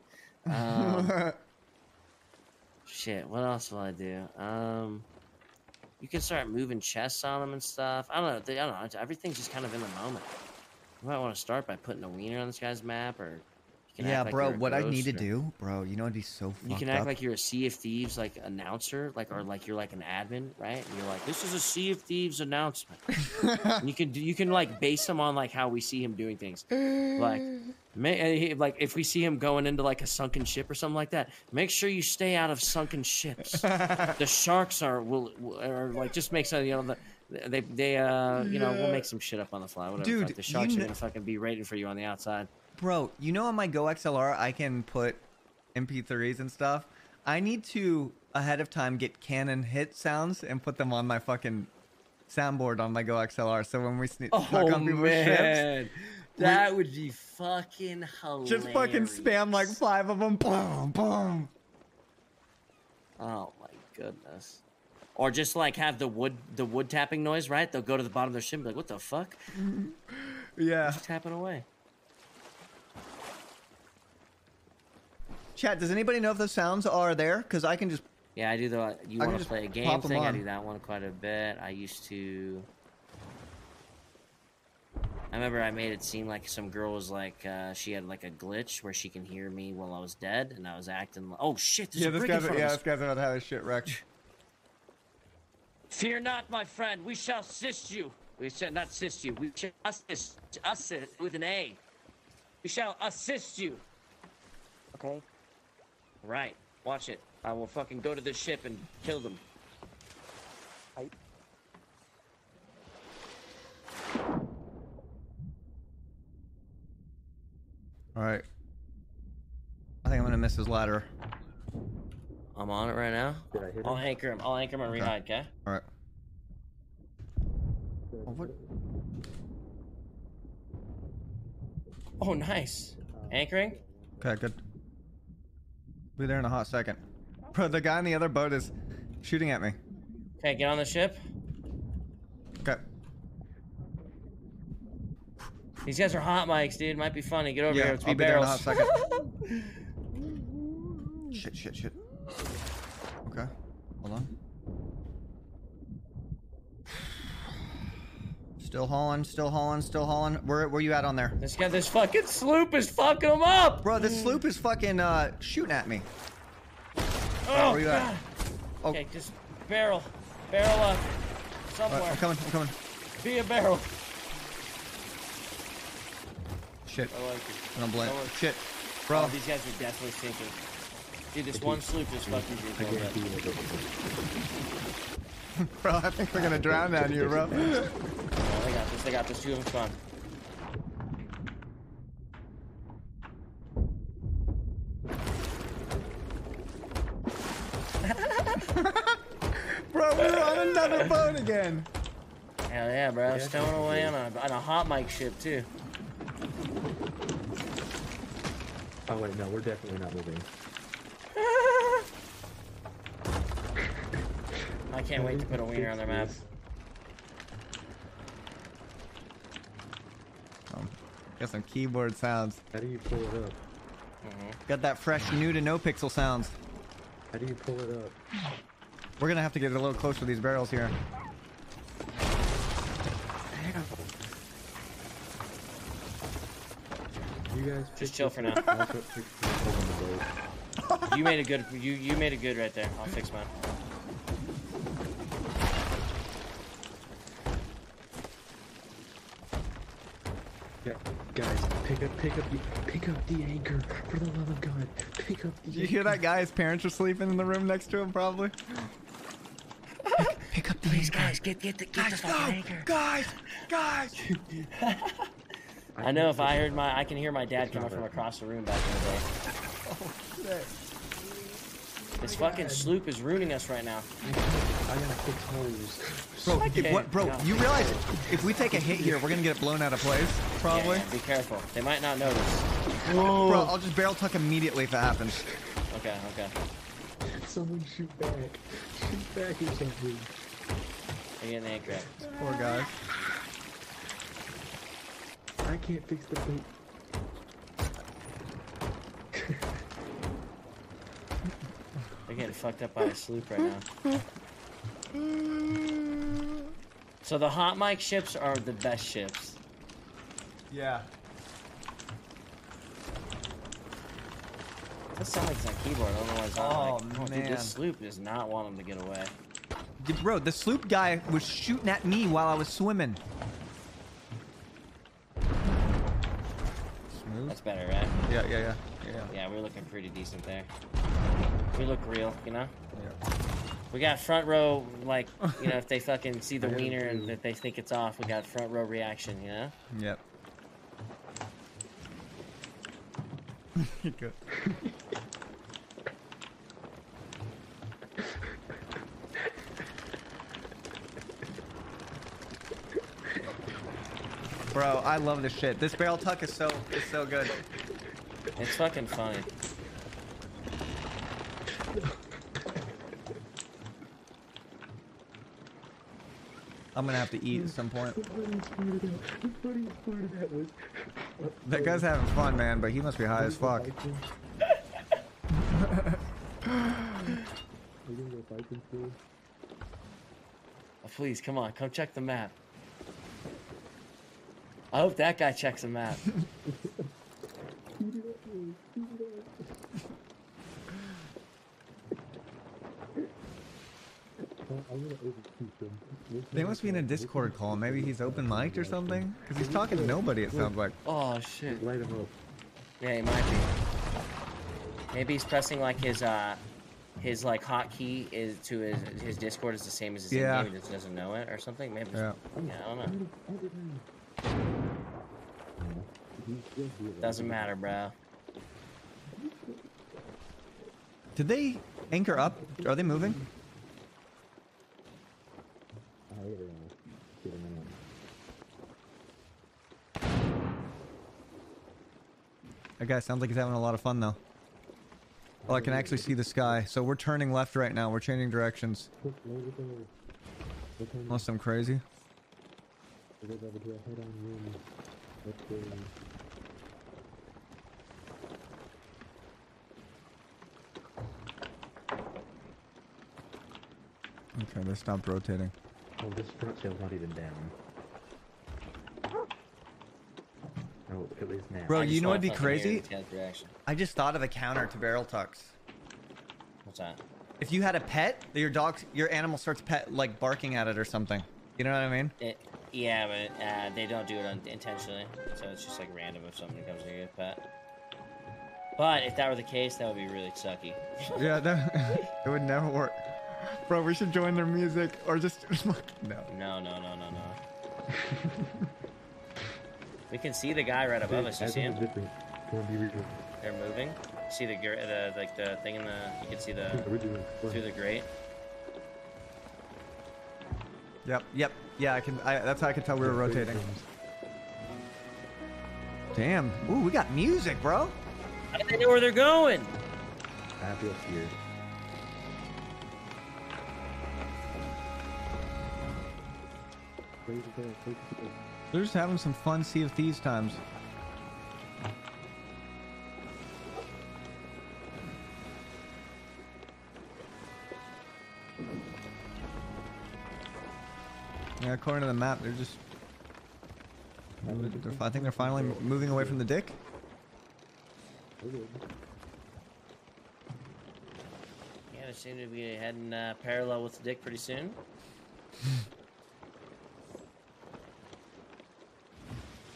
Shit, what else will I do? You can start moving chests on them and stuff. I don't know. Everything's just kind of in the moment. You might want to start by putting a wiener on this guy's map, or you can
Yeah,
act like
bro.
you're a
What I need to
ghost, or
do, bro, you know, it'd be so fucked
you can act
up.
like you're a Sea of Thieves like announcer, or like you're like an admin, right? And you're like, this is a Sea of Thieves announcement. And you can like base him on like how we see him doing things, like if we see him going into like a sunken ship or something like that, make sure you stay out of sunken ships. The sharks will like, just make some, you know, we'll make some shit up on the fly, whatever.
Dude,
the sharks are gonna fucking be waiting for you on the outside.
Bro, you know on my Go XLR I can put MP3s and stuff. I need to ahead of time get Canon hit sounds and put them on my fucking soundboard on my Go XLR. So when we sneak on people's ships,
that would be fucking hilarious.
just fucking spam like 5 of them. Boom, boom.
Oh my goodness. Or just like have the wood tapping noise, right? They'll go to the bottom of their ship and be like, what the fuck?
Yeah.
Just tapping away.
Chat, does anybody know if the sounds are there? Because I can just...
Yeah, I do the you
I can
want to
just
play a game
pop 'em
thing. I
on.
do that one quite a bit. I remember I made it seem like some girl was like, she had like a glitch where she can hear me while I was dead, and I was acting like, oh shit, there's a
this
brig in
guy's,
front of us.
this guy's about to have his shit wrecked.
Fear not, my friend. We shall assist you. We shall not assist you. We shall assist with an A. We shall assist you. Okay? Right. Watch it. I will fucking go to this ship and kill them.
Alright. I think I'm gonna miss his ladder.
I'm on it right now.
Did I hit
I'll
him?
anchor him. I'll anchor him and rehide, okay?
Alright. Oh, what?
Oh, nice. Anchoring?
Okay, good. Be there in a hot second. Bro, the guy on the other boat is shooting at me.
Okay, get on the ship.
Okay.
These guys are hot mics, dude. Might be funny. Get over
Yeah,
here. Let's
I'll
be
be there in a
barrels.
hot second. Shit. Okay, hold on. Still hauling. Where you at on there?
This fucking sloop is fucking them up.
Bro, this sloop is fucking shooting at me.
Oh,
where you at?
God.
Oh.
Okay, just barrel up somewhere.
I'm coming.
Be a barrel.
Shit.
I like it.
I don't blame.
I like it.
Shit.
Oh,
Bro.
these guys are definitely sinking. Dude, this one sloop just fucked these
I
dudes
guarantee
over.
you will.
Bro, I think we're gonna drown down here, bro.
Oh, they got this. 2 of them gone.
Bro, we're on another boat again.
Hell yeah, bro. Stowing away on a hot mic ship, too.
Oh wait, no, we're definitely not moving.
I can't wait to put a wiener on their map.
Got some keyboard sounds.
How do you pull it up?
Got that fresh new to no pixel sounds.
How do you pull it up?
We're gonna have to get a little closer to these barrels here.
You guys
Just chill for now.
I'll put 6 people on the boat.
You made a good. You made a good right there. I'll fix mine.
Yeah, Guys, pick up the anchor. For the love of God, pick up the
Did you hear that guy? His parents were sleeping in the room next to him, probably. Pick up the
Please,
anchor.
guys, get the fucking anchor.
Guys!
I know if I can hear my dad coming from across the room back in the day.
Shit.
This fucking sloop is ruining us right now.
I gotta fix holes.
Bro,
Okay.
bro,
No.
you realize if we take a hit here, we're gonna get it blown out of place, probably.
Yeah, be careful. They might not notice.
Bro, I'll just barrel tuck immediately if it happens.
Okay.
Someone shoot back. Shoot back or something.
You're getting the anchor up.
Poor guy.
I can't fix the boat.
They're getting fucked up by a sloop right now. So the hot mic ships are the best ships.
Yeah.
That sounds like it's on keyboard. I don't know why it's on.
Oh,
Dude,
man.
this sloop does not want him to get away.
Bro, the sloop guy was shooting at me while I was swimming. Smooth.
That's better, right?
Yeah.
Yeah, we're looking pretty decent there. We look real, you know?
Yeah.
We got front row, like, you know, if they fucking see the wiener and if they think it's off, we got front row reaction, you know?
Yep. Good. Bro, I love this shit. This barrel tuck is so good.
It's fucking funny.
I'm gonna have to eat at some point.
The funniest part of that was...
That guy's having fun, man, but he must be high as fuck.
We're gonna go Vikings too.
Oh, please, come on, come check the map. I hope that guy checks the map.
I'm gonna overshoot them.
They must be in a Discord call. Maybe he's open mic'd or something? Because he's talking to nobody, it sounds like.
Oh, shit.
Light them up.
Yeah, he might be. Maybe he's pressing like his like hotkey is to his Discord is the same as his
Yeah.
in-game. He just doesn't know it or something. Maybe.
Yeah.
I don't know. Doesn't matter, bro.
Did they anchor up? Are they moving? That guy sounds like he's having a lot of fun, though. Oh, I can actually see the sky. So we're turning left right now. We're changing directions. Unless I'm crazy. Okay, they stopped rotating.
Oh, this front sail's not even down. Oh, it is now.
Bro,
I
you
just
know
wanna
what'd be
fucking hear
crazy?
this guy's reaction.
I just thought of a counter to barrel tucks.
What's that?
If you had a pet, your animal starts like barking at it or something. You know what I mean?
Yeah, but they don't do it intentionally, so it's just like random if something comes near your pet. But if that were the case, that would be really sucky.
Yeah, it would never work. Bro, we should join their music or just no.
No. We can see the guy right above us. You see him? They're moving. See the thing in the. You can see through the grate.
Yep. Yeah, I can. That's how I could tell we were rotating. Damn. Ooh, we got music, bro.
How do they know where they're going?
I feel here.
They're just having some fun Sea of Thieves times. Yeah, according to the map, they're just. I think they're finally moving away from the dick.
Yeah, they seem to be heading parallel with the dick pretty soon.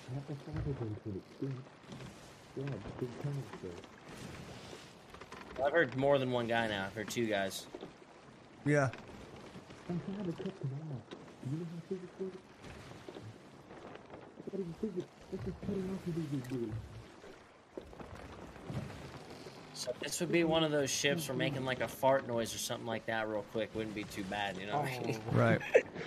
Have a father go to it. Yeah, big time though.
I've heard more than one guy now. I've heard two guys.
Yeah.
I'm trying to cut them off. You know how physics works? What is physics? This is cutting off the big.
So this would be one of those ships for making like a fart noise or something like that real quick. Wouldn't be too bad, you know what I mean?
Right.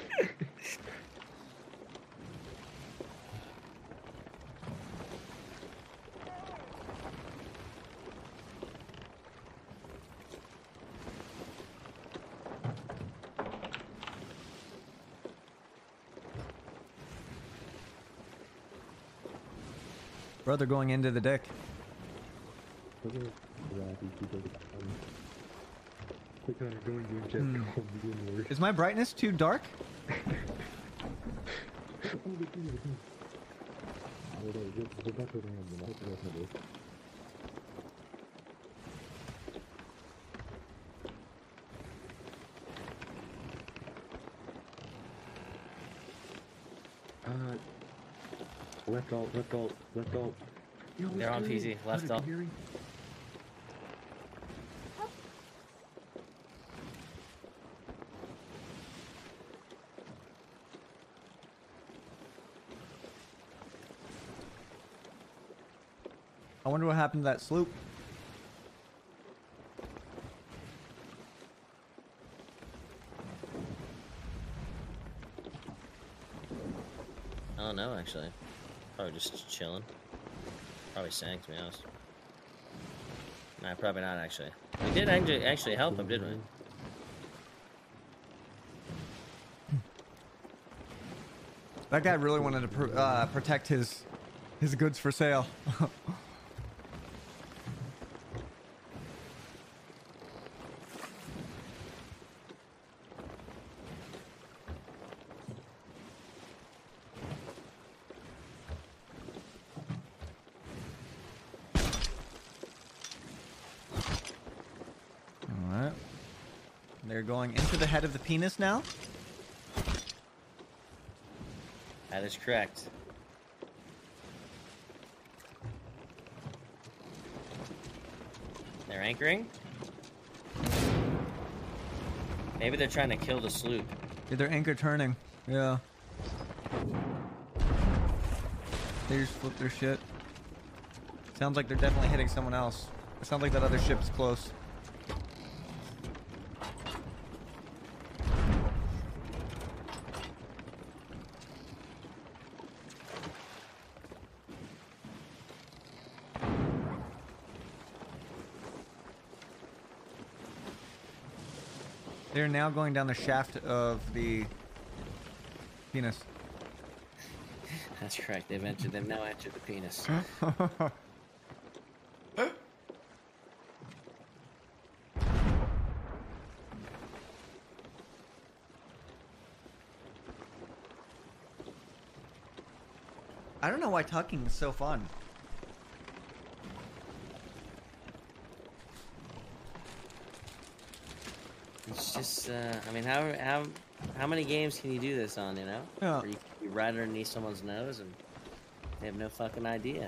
Brother going into the deck.
Click on it, going to jet begin work.
Is my brightness too dark?
Oh, the thing. Go back to the hand, then I'll put it up there. Left alt. Yo,
They're on PZ, left alt.
I wonder what happened to that sloop.
I don't know, actually. Probably just chilling. Probably sank, to be honest. Nah, probably not, actually. We did actually help him, didn't we?
That guy really wanted to protect his goods for sale. Alright. They're going into the head of the penis now.
That is correct. They're anchoring. Maybe they're trying to kill the sloop.
Yeah, their anchor turning. Yeah. They just flip their shit. Sounds like they're definitely hitting someone else. It sounds like that other ship's close. They're now going down the shaft of the penis.
That's correct. They've now entered the penis.
I don't know why tucking is so fun.
It's just, I mean, how many games can you do this on, you know?
Yeah.
Where you right underneath someone's nose and they have no fucking idea.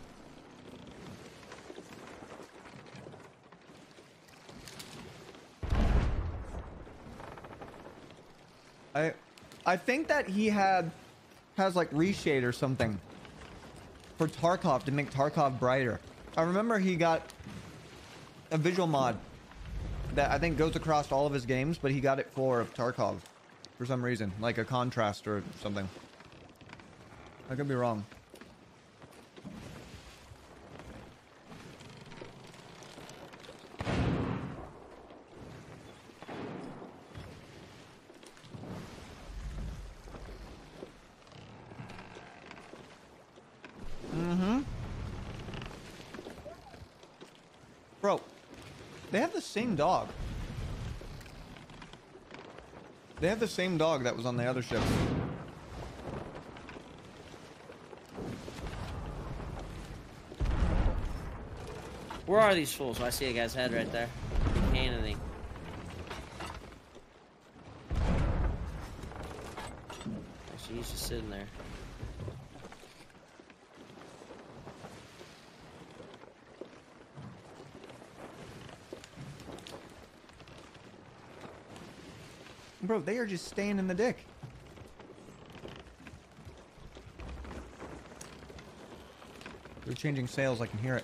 I think that he has like reshade or something for Tarkov to make Tarkov brighter. I remember he got a visual mod that I think goes across all of his games, but he got it for Tarkov for some reason, like a contrast or something. I could be wrong. Bro, they have the same dog. They have the same dog that was on the other ship.
Where are these fools? Oh, I see a guy's head right there. Buchanan. Actually, he's just sitting there.
Bro, they are just staying in the dick. They're changing sails. I can hear it.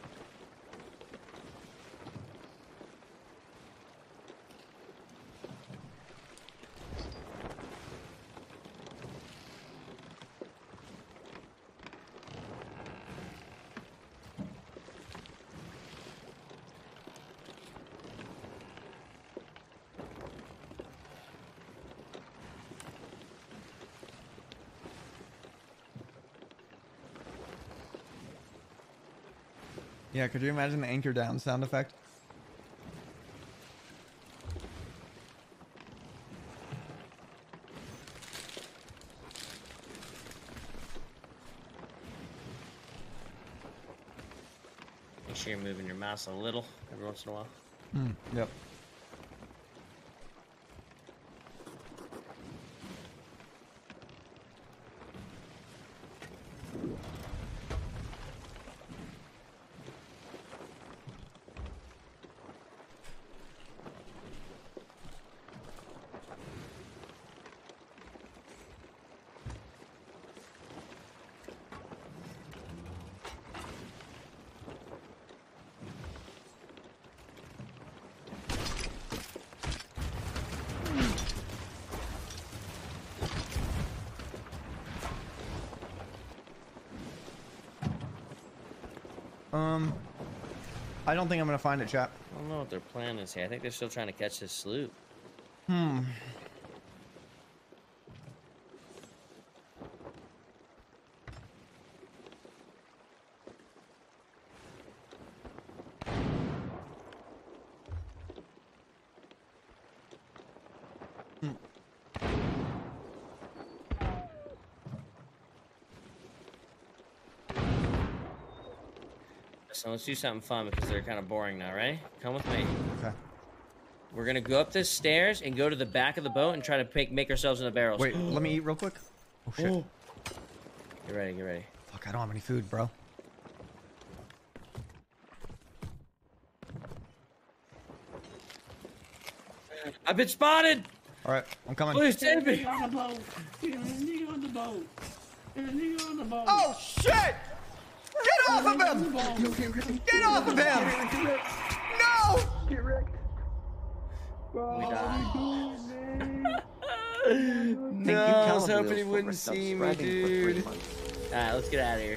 Yeah, could you imagine the anchor down sound effect?
Make sure you're moving your mouse a little every once in a while.
Yep. I don't think I'm gonna find it, chat.
I don't know what their plan is here. I think they're still trying to catch this sloop. So let's do something fun because they're kind of boring now, right? Come with me.
Okay.
We're gonna go up this stairs and go to the back of the boat and try to make ourselves into barrels.
Wait, let me eat real quick. Oh shit.
Oh. Get ready, get ready.
Fuck, I don't have any food, bro.
I've been spotted!
Alright, I'm coming.
Please save me!
On the boat. There's a nigga on the boat. There's a nigga on the boat.
Oh shit! Get off of him! Get off of him! No!
Get wrecked. Bro,
We
what
died.
are you doing, man?
No, I was hoping he wouldn't see me, dude. Alright, let's get out of here.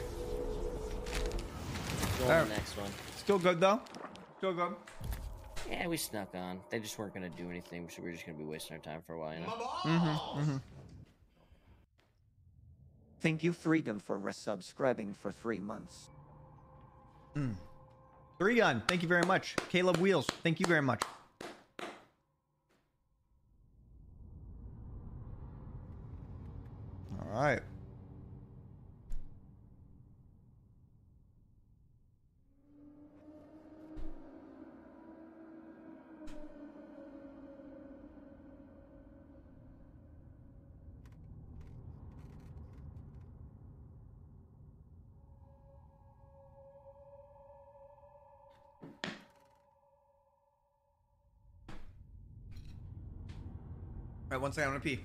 Go on to
Alright.
the next one.
Still good though? Still good.
Yeah, we snuck on. They just weren't gonna do anything, so we were just gonna be wasting our time for a while, you know?
Thank you, Freedom, for resubscribing for 3 months.
3 gun, thank you very much. Caleb Wheels, thank you very much. Alright. Alright, one second, I'm gonna pee.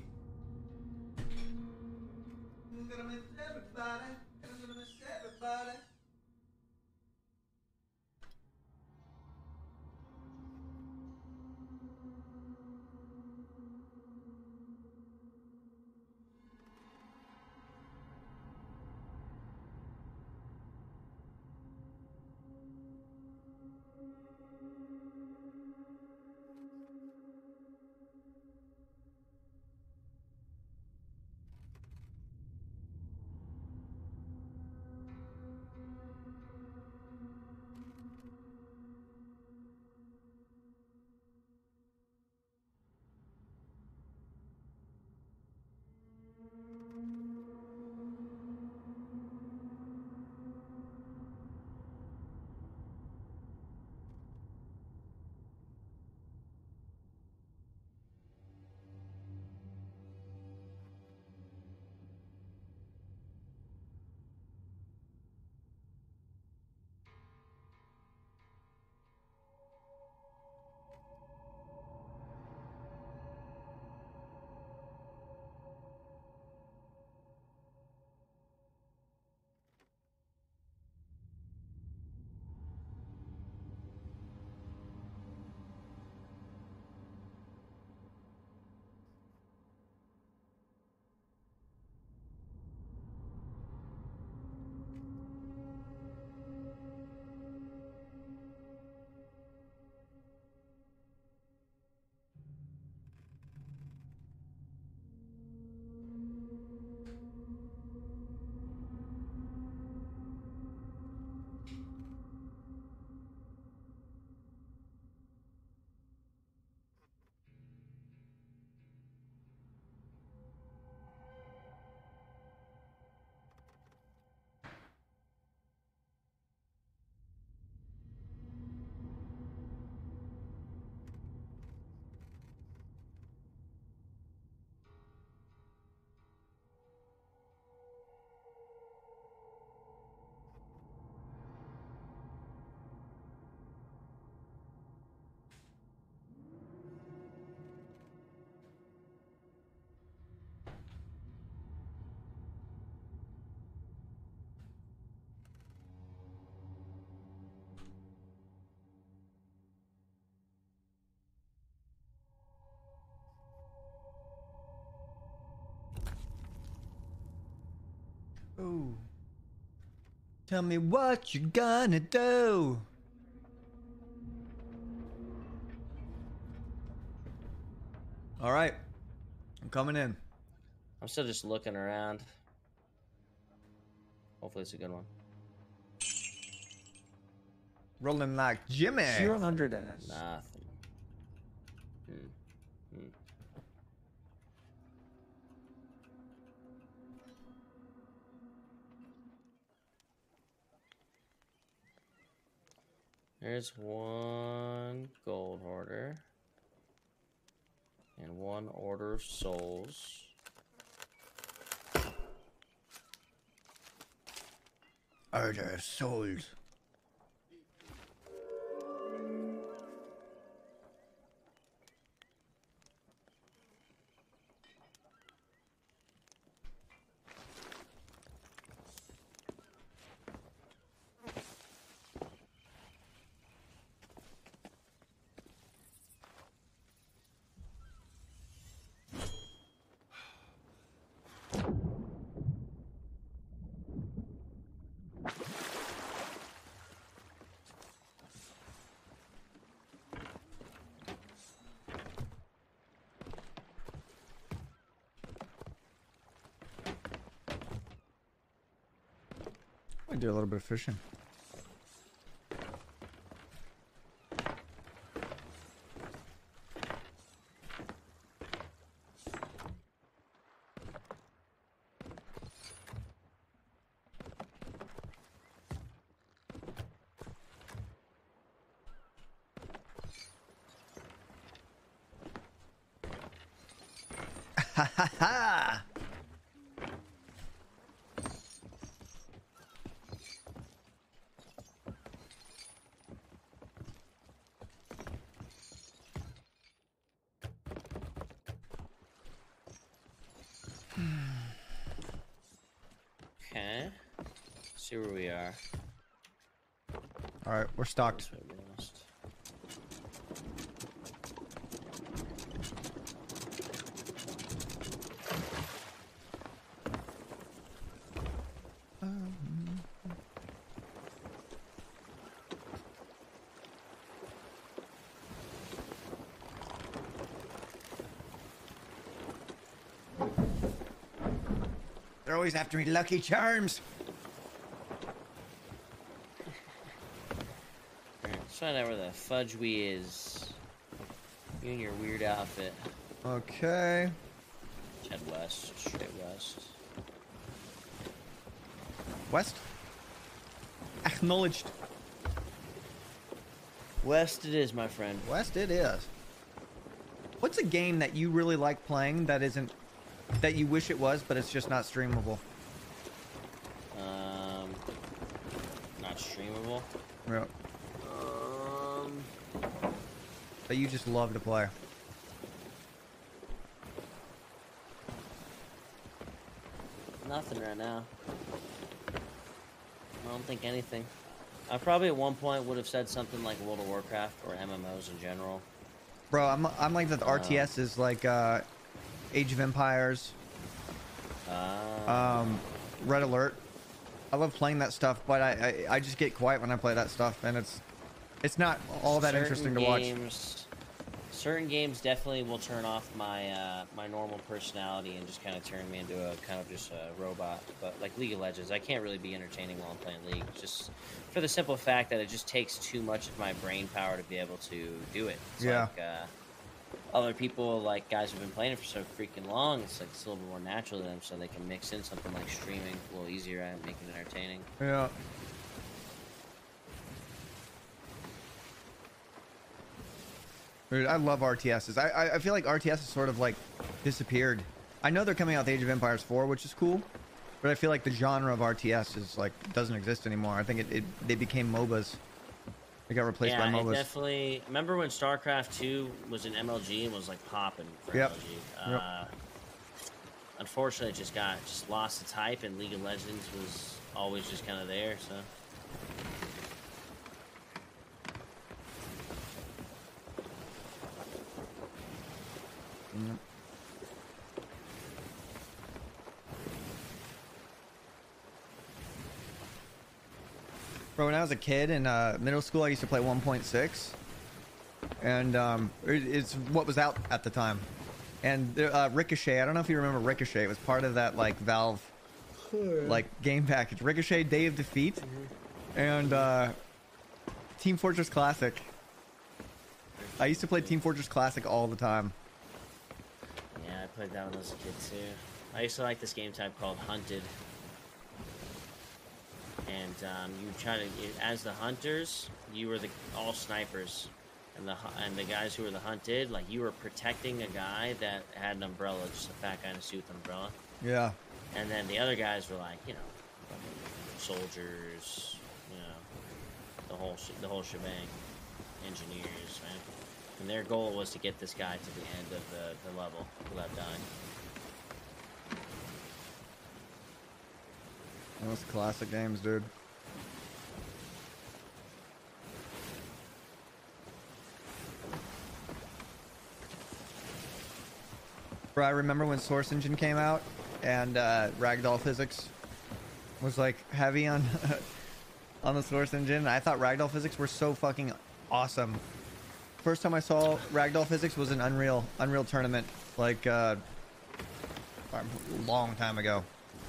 Ooh. Tell me what you gonna do. All right. I'm coming in.
I'm still just looking around. Hopefully it's a good one.
Rolling like Jimmy.
000 and
Nothing. There's one gold hoarder. And one order of souls.
Order of souls. I do a little bit of fishing. Ha ha ha!
Okay. See where we are.
All right, we're stocked.
That's what we lost.
They're always after me, Lucky Charms.
Alright, let's find out where the fudge we is. You and your weird outfit.
Okay.
Head west, straight west.
West. Acknowledged.
West it is, my friend.
West it is. What's a game that you really like playing that isn't, that you wish it was, but it's just not streamable?
Not streamable.
Yeah. That you just love to play.
Nothing right now. I don't think anything. I probably at one point would have said something like World of Warcraft or MMOs in general.
Bro, I'm like that. RTS is like Age of Empires, Red Alert. I love playing that stuff, but I just get quiet when I play that stuff, and it's not all that interesting to watch.
Certain games definitely will turn off my my normal personality and just kind of turn me into a kind of just a robot. But like League of Legends, I can't really be entertaining while I'm playing League, just for the simple fact that it just takes too much of my brain power to be able to do it. It's
yeah.
like other people, like guys who've been playing it for so freaking long, it's like it's a little bit more natural to them, so they can mix in something like streaming a little easier at making it entertaining.
Yeah. Dude, I love RTSs. I feel like RTS has sort of like disappeared. I know they're coming out with Age of Empires 4, which is cool, but I feel like the genre of RTS is like doesn't exist anymore. I think they became MOBAs. They got replaced by MOBAs.
Yeah, definitely. Remember when StarCraft 2 was in MLG and was like popping for
Yep.
MLG?
Yep.
Unfortunately, it just lost its hype, and League of Legends was always just kind of there. So.
Bro, when I was a kid in middle school, I used to play 1.6, and it's what was out at the time. And Ricochet, I don't know if you remember Ricochet. It was part of that like Valve like game package. Ricochet, Day of Defeat, and Team Fortress Classic. I used to play Team Fortress Classic all the time.
Yeah, I played that when I was a kid too. I used to like this game type called Hunted. And you try to, as the hunters, you were all snipers, and the guys who were the hunted, like you were protecting a guy that had an umbrella, just a fat guy in a suit with an umbrella.
Yeah.
And then the other guys were like, you know, soldiers, you know, the whole shebang, engineers, right? And their goal was to get this guy to the end of the level without dying.
Those classic games, dude. Bro, I remember when Source Engine came out and Ragdoll Physics was like heavy on on the Source Engine. I thought Ragdoll Physics were so fucking awesome. First time I saw Ragdoll Physics was an Unreal tournament, like a long time ago.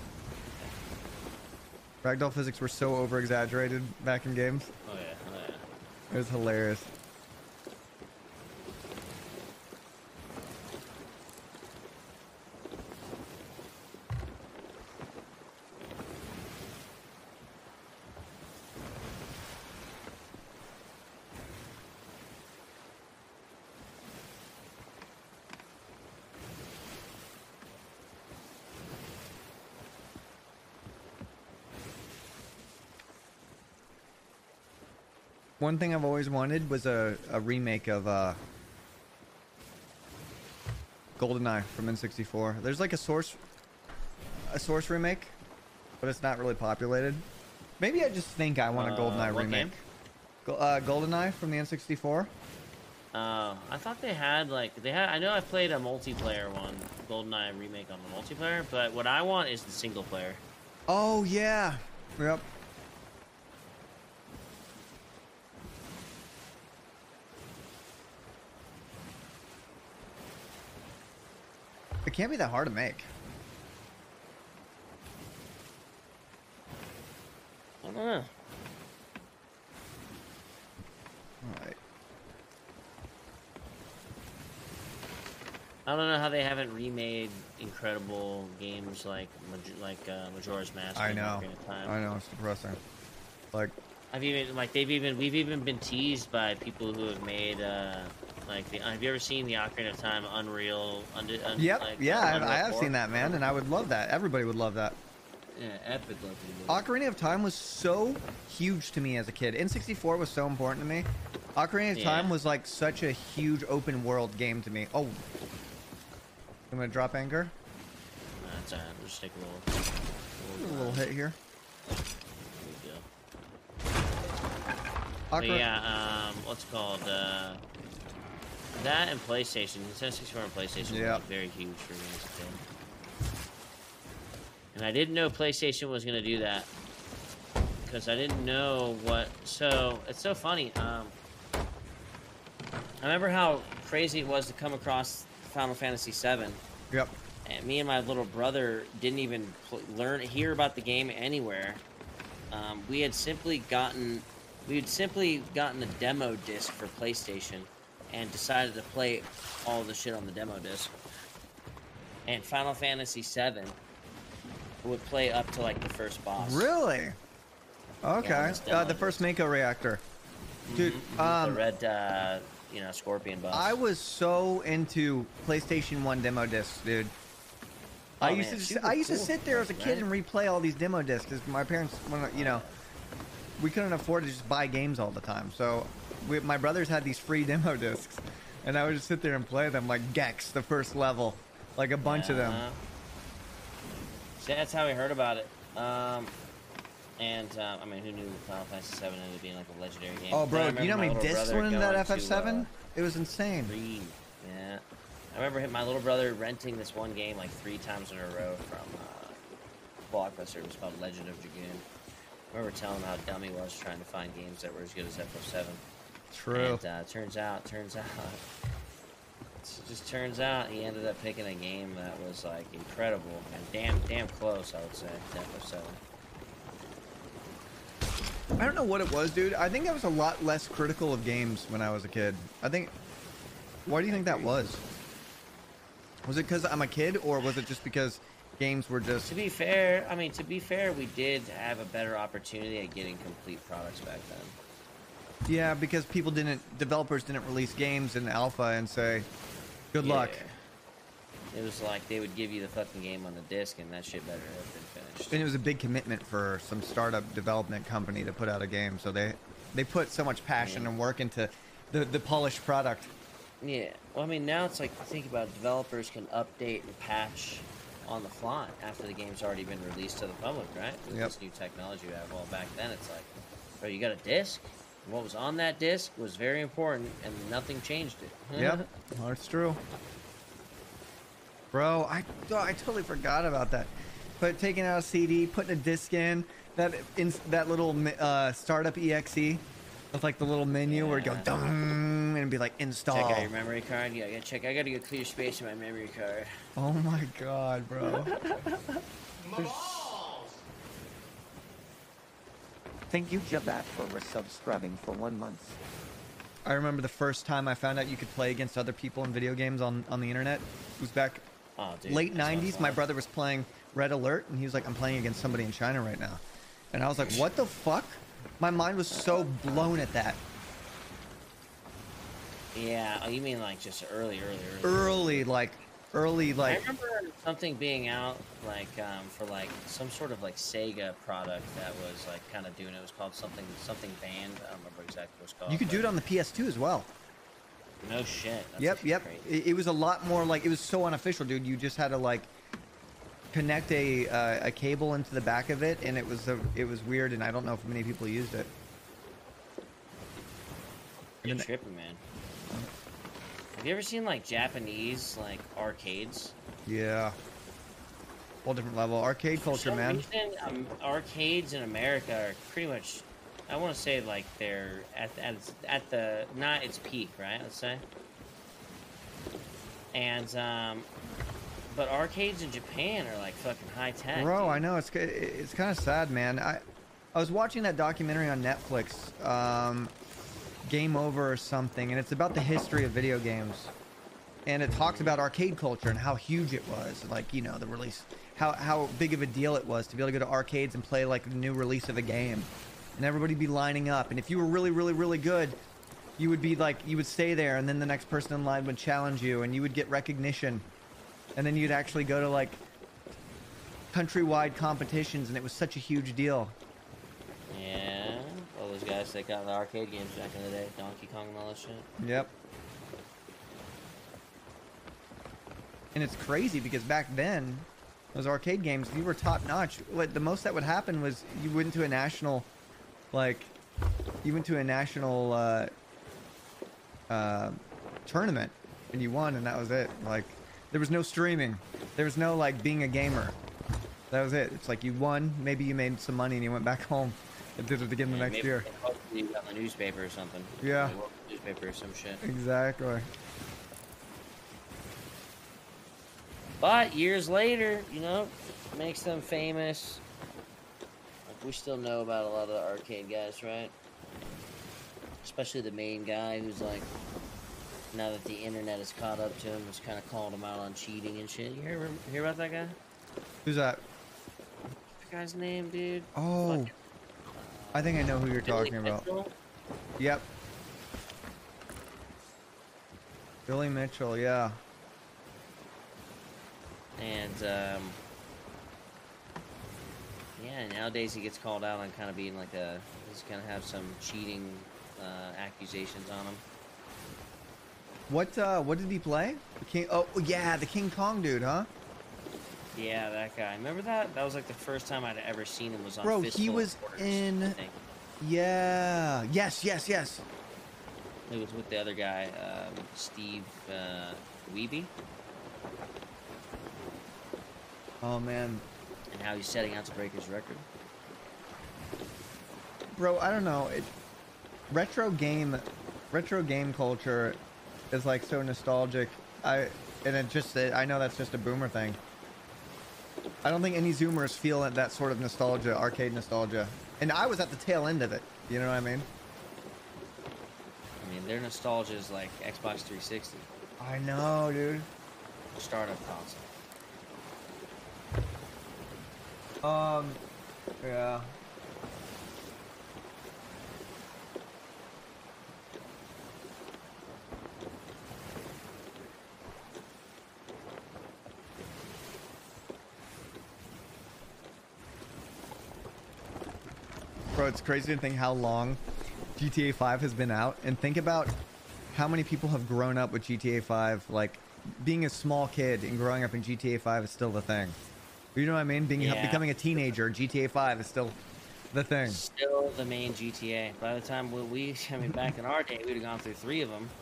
Ragdoll physics were so over-exaggerated back in games.
Oh yeah, oh yeah.
It was hilarious. One thing I've always wanted was a remake of GoldenEye from N64. There's like a source remake, but it's not really populated. Maybe I just think I want a GoldenEye remake. GoldenEye from the N64.
I thought they had I know I played a multiplayer one, GoldenEye remake on the multiplayer, but what I want is the single player.
Oh yeah. Yep. It can't be that hard to make.
I don't know.
Alright.
I don't know how they haven't remade incredible games like Majora's Mask.
I know.
Ocarina of Time.
I know, it's depressing. Like,
we've even been teased by people who have made have you ever seen the Ocarina of Time Unreal?
yep, yeah,
Unreal
I have
4?
seen that, man, and I would love that. Everybody would love that.
Yeah, epic looking.
Ocarina of Time was so huge to me as a kid. N64 was so important to me. Ocarina of Time was like such a huge open world game to me. Oh, I'm gonna drop anchor.
That's alright. We'll just take
A little hit here.
There we go. Yeah, what's it called? That and PlayStation. Nintendo 64 and PlayStation were like very huge for me as a kid. And I didn't know PlayStation was gonna do that because I didn't know what. So it's so funny. I remember how crazy it was to come across Final Fantasy VII.
Yep.
And me and my little brother didn't even hear about the game anywhere. We had simply gotten a demo disc for PlayStation and decided to play all the shit on the demo disc. And Final Fantasy VII would play up to like the first boss.
Really? Okay.
Yeah,
the first Mako reactor. Dude,
the red, scorpion boss.
I was so into PlayStation 1 demo discs, dude. I used to sit there as a kid and replay all these demo discs because my parents, we couldn't afford to just buy games all the time. So my brothers had these free demo discs, and I would just sit there and play them like Gex, the first level, like a bunch of them.
See, that's how we heard about it. Who knew Final Fantasy VII ended up being like a legendary game?
Oh, bro, you know how many discs were in that FF7? It was insane.
Yeah. I remember my little brother renting this one game like 3 times in a row from Blockbuster. It was called Legend of Dragoon. I remember telling him how dumb he was trying to find games that were as good as FF7.
True.
And turns out, it just turns out he ended up picking a game that was like incredible and damn close, I would say, to FF7.
I don't know what it was, dude. I think I was a lot less critical of games when I was a kid. I think. Why do you think that was? Was it because I'm a kid, or was it just because games were just?
To be fair, we did have a better opportunity at getting complete products back then.
Yeah, because developers didn't release games in alpha and say, "Good luck."
It was like they would give you the fucking game on the disc, and that shit better have been finished.
And it was a big commitment for some startup development company to put out a game, so they put so much passion and work into the polished product.
Yeah, well, I mean, now it's like, think about it, developers can update and patch on the fly after the game's already been released to the public, right? With this new technology we have. Well, back then it's like, bro, you got a disc? And what was on that disc was very important, and nothing changed it.
Yep, that's true. Bro, I totally forgot about that. But taking out a CD, putting a disc in that little startup exe with like the little menu where it go dung and it'd be like install.
Check out your memory card. Yeah, I gotta get clear space in my memory card.
Oh my god, bro.
Thank you, Jabat, for resubscribing for 1 month.
I remember the first time I found out you could play against other people in video games on the internet. It was back late 90s. My brother was playing Red Alert, and he was like, I'm playing against somebody in China right now. And I was like, what the fuck? My mind was so blown at that.
Yeah, oh, you mean like just early.
Early, like...
I remember something being out, like, for, like, some sort of, like, Sega product that was, like, kind of doing it. It was called something Band. I don't remember exactly what it was called.
You could do it on the PS2 as well.
No shit.
Yep. It was a lot more, like, it was so unofficial, dude. You just had to, like, connect a cable into the back of it, and it was weird, and I don't know if many people used it.
You're tripping, man. Have you ever seen, like, Japanese, like, arcades?
Yeah. Whole different level. Arcade culture, man.
For some reason, arcades in America are pretty much, I want to say, like, they're at the, not its peak, right, let's say? And, but arcades in Japan are, like, fucking high-tech.
Bro, I know. It's kind of sad, man. I was watching that documentary on Netflix, Game Over or something, and it's about the history of video games, and it talks about arcade culture and how huge it was, like, you know, the release, how big of a deal it was to be able to go to arcades and play like the new release of a game, and everybody be lining up, and if you were really good, you would be like, you would stay there, and then the next person in line would challenge you, and you would get recognition, and then you'd actually go to like countrywide competitions, and it was such a huge deal.
Yeah. All those guys that got the arcade games back in the day, Donkey Kong and all that shit.
Yep. And it's crazy because back then, those arcade games, you were top notch. What the most that would happen was you went to a national, like, tournament and you won, and that was it. Like, there was no streaming, there was no like being a gamer. That was it. It's like you won, maybe you made some money and you went back home. It did it again the next year.
You got the newspaper or something.
Yeah.
Newspaper or some shit.
Exactly.
But years later, you know, makes them famous. Like, we still know about a lot of the arcade guys, right? Especially the main guy who's like, now that the internet has caught up to him, has kind of called him out on cheating and shit. You hear about that guy?
Who's that?
What's the guy's name, dude?
Oh.
Fucking,
I think I know who you're
Billy
talking about.
Mitchell?
Yep. Billy Mitchell, yeah.
And, yeah, nowadays he gets called out on kind of being like he's gonna have some cheating, accusations on him.
What did he play? The King, oh, yeah, the King Kong dude, huh?
Yeah, that guy. Remember that? That was like the first time I'd ever seen him was on
Bro,
Fistful
he
of
was
Quarters,
in...
I think.
Yeah. Yes.
It was with the other guy, Steve Wiebe.
Oh, man.
And how he's setting out to break his record.
bro, I don't know. Retro game culture is like so nostalgic. I know that's just a boomer thing. I don't think any Zoomers feel that sort of nostalgia, arcade nostalgia. And I was at the tail end of it. You know what I mean?
I mean, their nostalgia is like Xbox 360.
I know, dude.
Startup console.
Yeah. Bro, it's crazy to think how long GTA 5 has been out, and think about how many people have grown up with GTA 5. Like, being a small kid and growing up in GTA 5 is still the thing. You know what I mean? Becoming a teenager, GTA 5 is still the thing.
Still the main GTA. By the time back in our day, we'd have gone through 3 of them.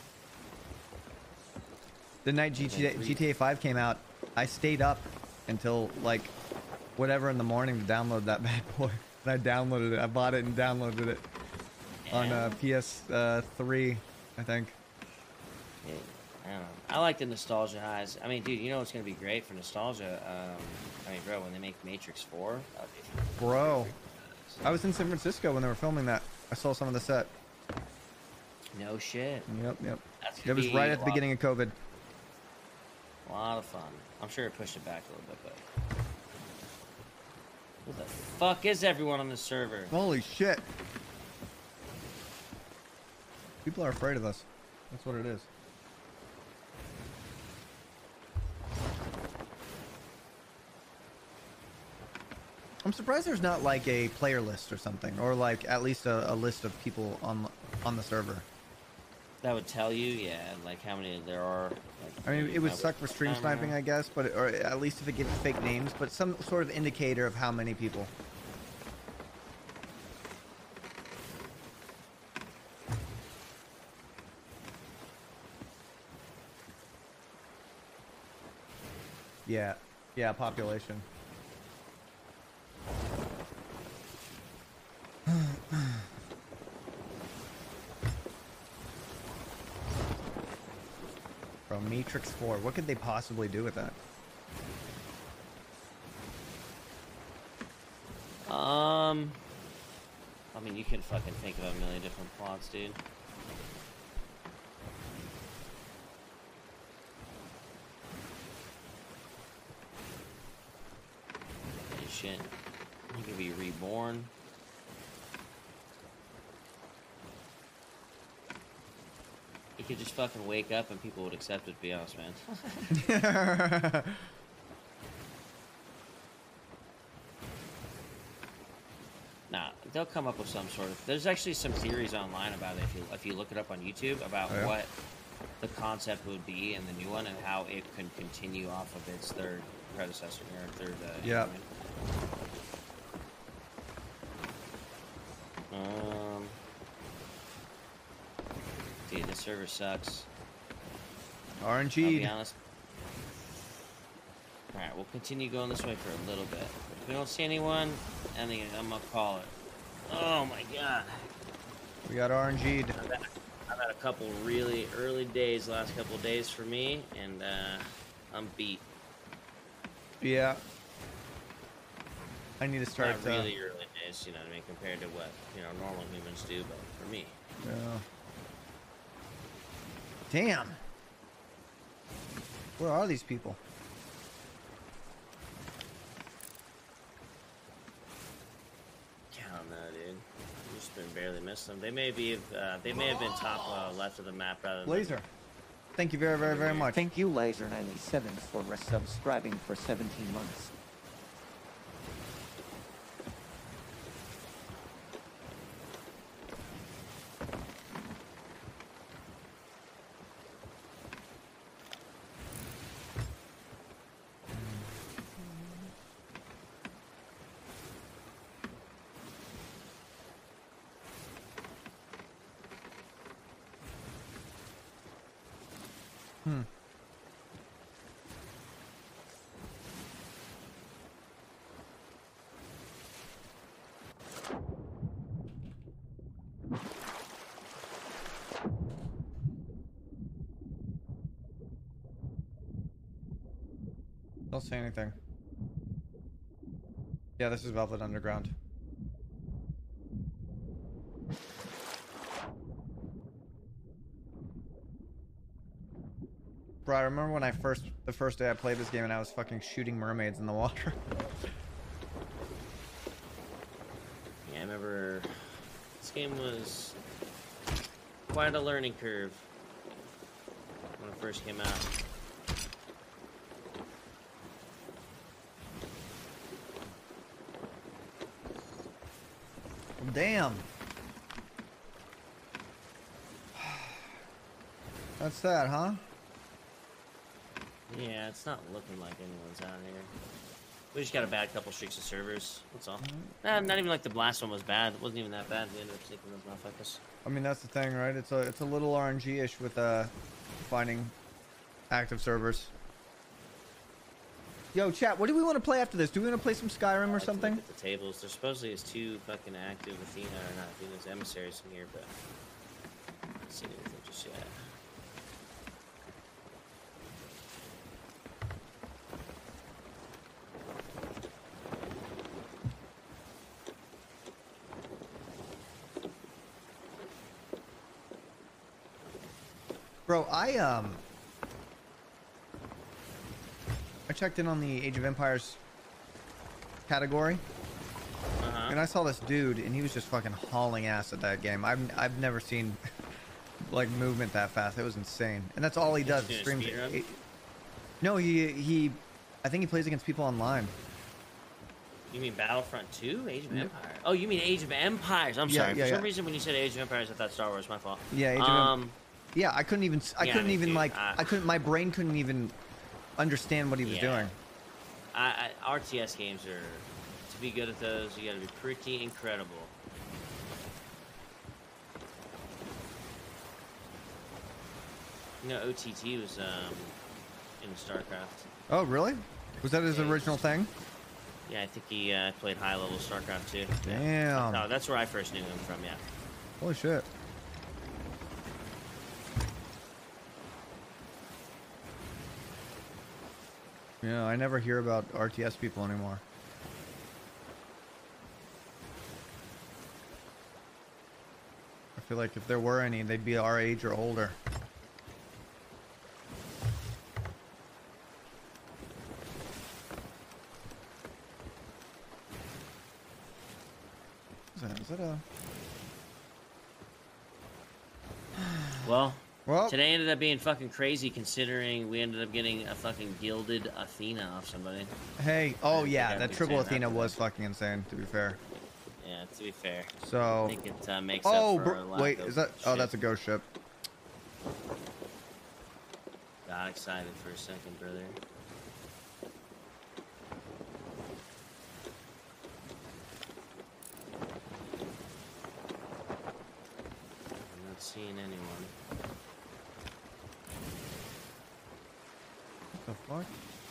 The night GTA 5 came out, I stayed up until like whatever in the morning to download that bad boy. And I downloaded it. I bought it and downloaded it on PS3, I think.
Yeah, I don't know. I like the nostalgia highs. I mean, dude, you know what's gonna be great for nostalgia? I mean, bro, when they make Matrix 4, that would be
Bro, I was in San Francisco when they were filming that. I saw some of the set.
no shit.
Yep.
That's
It
gonna
was
be
right at the beginning of COVID.
A lot of fun. I'm sure it pushed it back a little bit, but who the fuck is everyone on the server?
Holy shit. People are afraid of us. That's what it is. I'm surprised there's not like a player list or something, or like at least a list of people on the server.
That would tell you, yeah, like how many there are. Like,
I mean, it would suck for stream sniping, I guess, but or at least if it gives fake names, but some sort of indicator of how many people. Yeah, population. Bro, Matrix 4. What could they possibly do with that?
I mean, you can fucking think of a million different plots, dude. Holy shit. You could be reborn. You could just fucking wake up and people would accept it, to be honest, man. Nah, they'll come up with some sort of... There's actually some theories online about it if you look it up on YouTube about what the concept would be in the new one and how it can continue off of its third predecessor or third...
Yeah.
Dude, this server sucks.
RNG.
I'll be honest. Alright, we'll continue going this way for a little bit. If we don't see anyone, I'm gonna call it. Oh my god.
We got RNG'd.
I've had a couple really early days, last couple of days for me, and I'm beat.
Yeah. I need to start...
Not really early days, you know what I mean, compared to what, normal humans do, but for me.
Yeah. Damn. Where are these people?
I don't know, dude. I've just been barely missing them. They may have been top left of the map rather than...
Laser. Thank you very, very, very much.
Thank you, Laser97, for resubscribing for 17 months.
Don't say anything. Yeah, this is Velvet Underground. Bro, I remember when the first day I played this game and I was fucking shooting mermaids in the water.
Yeah, I remember this game was quite a learning curve when it first came out.
Damn. That's sad, huh?
Yeah, it's not looking like anyone's out here. We just got a bad couple streaks of servers. That's all. Not even like the last one was bad. It wasn't even that bad. We ended up taking those motherfuckers.
I mean, that's the thing, right? It's a little RNG-ish with finding active servers. Yo, chat, what do we want to play after this? Do we want to play some Skyrim or something?
Look at the tables. There supposedly is 2 fucking active Athena, or not Athena's emissaries in here, but I haven't seen anything just yet.
Bro, I checked in on the Age of Empires category, and I saw this dude, and he was just fucking hauling ass at that game. I've never seen like movement that fast. It was insane, and that's all he does. Streams. No, he I think he plays against people online.
You mean Battlefront 2? Age of Empires? Oh, you mean Age of Empires. I'm sorry. For some reason, when you said Age of Empires, I thought Star Wars. My fault.
Yeah, Age of yeah, I couldn't even. My brain couldn't even understand what he was doing.
RTS games are, to be good at those, you got to be pretty incredible. You know, OTT was in StarCraft.
Oh, really? Was that his original thing?
Yeah, I think he played high-level StarCraft too.
Damn.
No, that's where I first knew him from. Yeah.
Holy shit. Yeah, I never hear about RTS people anymore. I feel like if there were any, they'd be our age or older. Is that a...
Well, today ended up being fucking crazy considering we ended up getting a fucking gilded Athena off somebody.
Hey, oh yeah, that triple Athena was fucking insane, to be fair.
Yeah, to be fair.
So...
I think it makes up for a lack
wait,
of
is that... Oh, that's a ghost ship.
Got excited for a second, brother. I'm not seeing anyone.
What the fuck?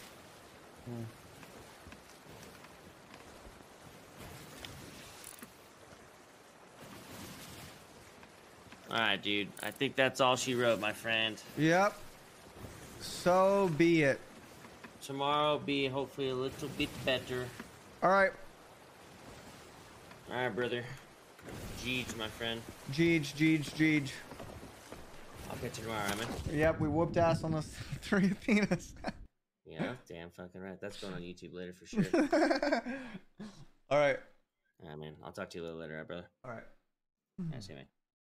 Alright, dude. I think that's all she wrote, my friend.
Yep. So be it.
Tomorrow will be hopefully a little bit better.
Alright.
Alright, brother. Jeej, my friend.
Jeej.
I'll catch you tomorrow, man.
Yep, we whooped ass on those 3 Athenas.
Yeah, damn fucking right. That's going on YouTube later for sure.
Alright.
Alright, man. I'll talk to you a little later, right, brother?
Alright.
Yeah, see you, man.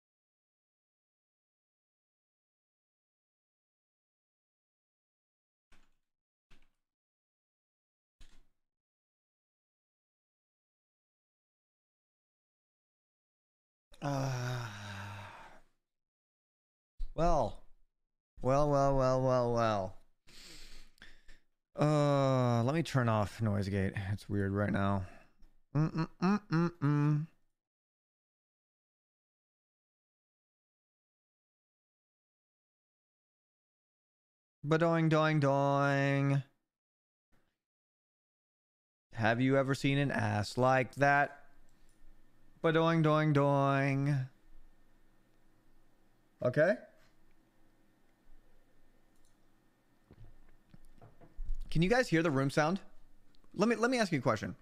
Well. Let me turn off noise gate. It's weird right now. Ba-doing. Have you ever seen an ass like that? Ba-doing. Okay. Can you guys hear the room sound? Let me ask you a question.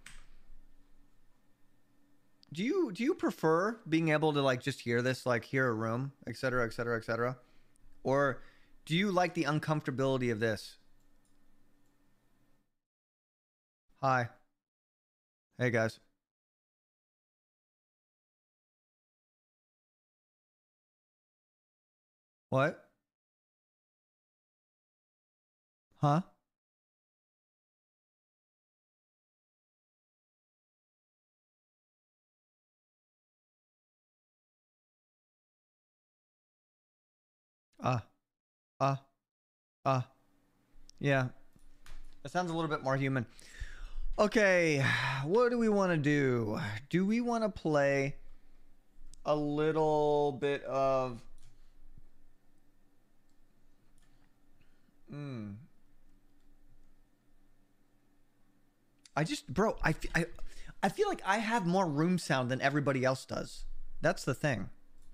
Do you prefer being able to like just hear this, like hear a room, etc., etc., etc., or do you like the uncomfortability of this? Hi. Hey guys. What? Huh? Ah. Ah. Ah. Yeah. That sounds a little bit more human. Okay, what do we want to do? Do we want to play a little bit of... Bro, I feel like I have more room sound than everybody else does. That's the thing.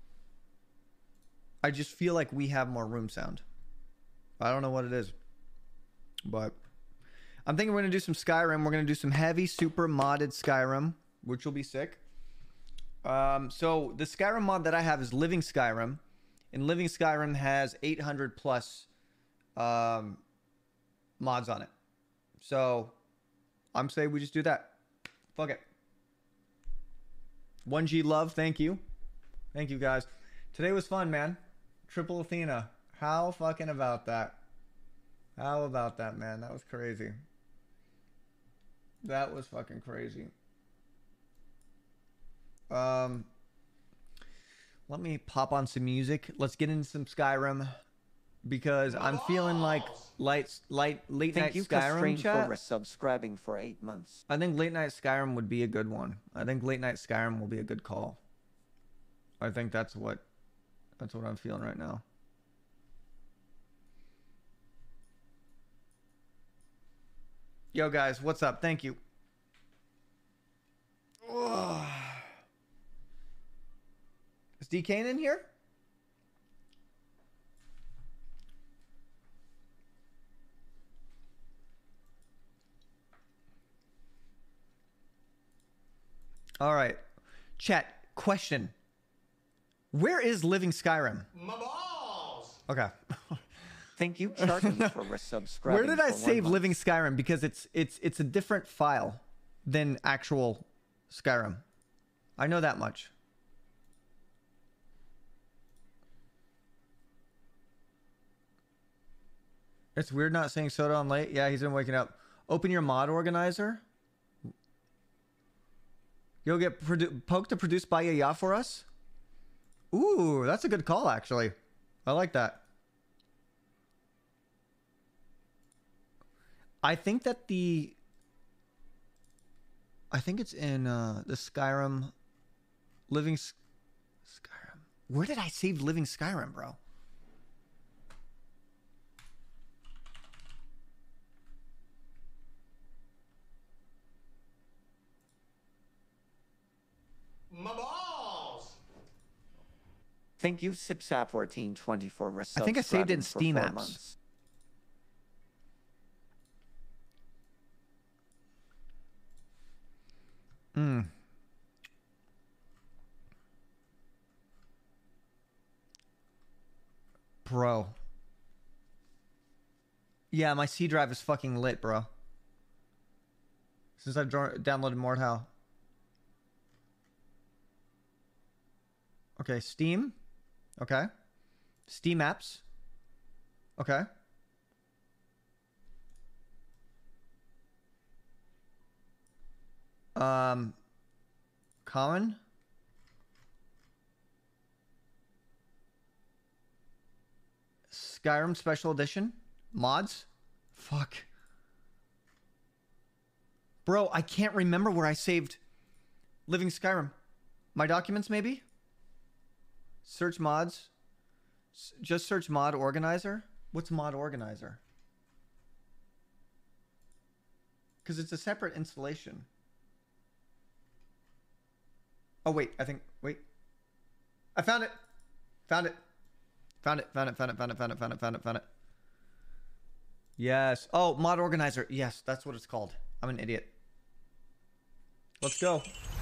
I just feel like we have more room sound. I don't know what it is, but I'm thinking we're going to do some Skyrim. We're going to do some heavy, super modded Skyrim, which will be sick. So the Skyrim mod that I have is Living Skyrim, and Living Skyrim has 800 plus mods on it. So I'm saying we just do that. Fuck it. 1G love, thank you. Thank you guys. Today was fun, man. Triple Athena. How fucking about that? How about that, man? That was crazy. That was fucking crazy. Let me pop on some music. Let's get into some Skyrim because I'm feeling like late night Skyrim chat.
For subscribing for 8 months.
I think late night Skyrim would be a good one. I think late night Skyrim will be a good call. I think that's what I'm feeling right now. Yo guys, what's up? Thank you. Ugh. Is DK in here? All right. Chat, question. Where is Living Skyrim?
My balls.
Okay.
Thank you, Chartman, for resubscribing.
Where did I
for 1
save
month.
Living Skyrim? Because it's a different file than actual Skyrim. I know that much. It's weird not saying soda on late. Yeah, he's been waking up. Open your mod organizer. You'll get poked to produce by Yaya for us. Ooh, that's a good call, actually. I like that. I think that I think it's in the Skyrim Living Skyrim. Where did I save Living Skyrim, bro?
My balls.
Thank you, Sipsap1420 for resubscribing.
I think I saved it in
for
Steam
4
apps.
months.
Bro. Yeah, my C drive is fucking lit, bro. Since I've downloaded Mordhau. Okay, Steam. Okay. Steam apps. Okay. Common. Skyrim Special Edition. Mods. Fuck. Bro, I can't remember where I saved Living Skyrim. My documents, maybe? Search mods. Just search mod organizer. What's mod organizer? Because it's a separate installation. Oh, wait. Wait. I found it. Found it. Found it. Yes. Oh, mod organizer. Yes, that's what it's called. I'm an idiot. Let's go.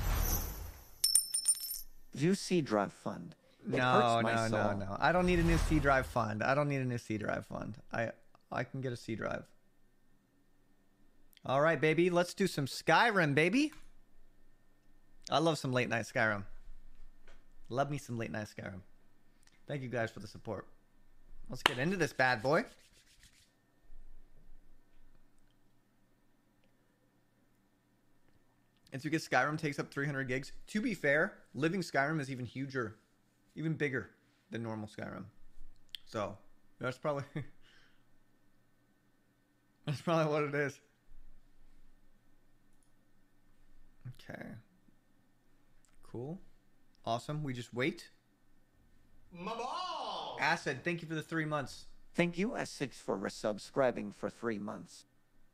View C drive fund. It
No,
hurts my
no,
soul.
no. I don't need a new C drive fund. I don't need a new C drive fund. I can get a C drive. All right, baby. Let's do some Skyrim, baby. I love some late night Skyrim. Love me some late night Skyrim. Thank you guys for the support. Let's get into this bad boy. And so because Skyrim takes up 300 gigs. To be fair, living Skyrim is even huger, even bigger than normal Skyrim. So that's probably that's probably what it is. Okay. Cool. Awesome. We just wait.
My balls.
Acid, thank you for the 3 months.
Thank you, S6, for resubscribing for 3 months.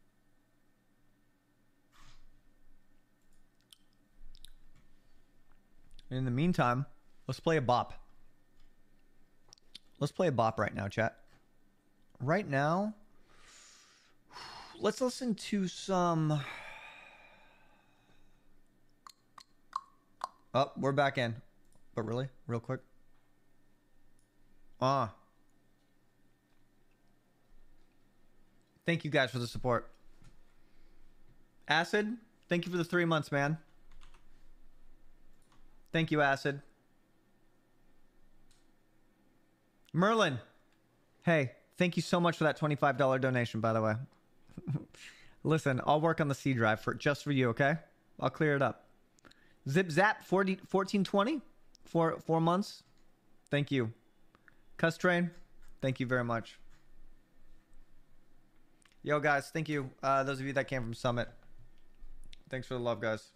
In the meantime, let's play a bop. Let's play a bop right now, chat. Right now, let's listen to some... Oh, we're back in. But really? Real quick. Thank you guys for the support. Acid, thank you for the 3 months, man. Thank you, Acid. Merlin. Hey, thank you so much for that $25 donation, by the way. Listen, I'll work on the C drive just for you, okay? I'll clear it up. Zip Zap 1420 for 4 months. Thank you. Cuss Train, thank you very much. Yo, guys, thank you. Those of you that came from Summit. Thanks for the love, guys.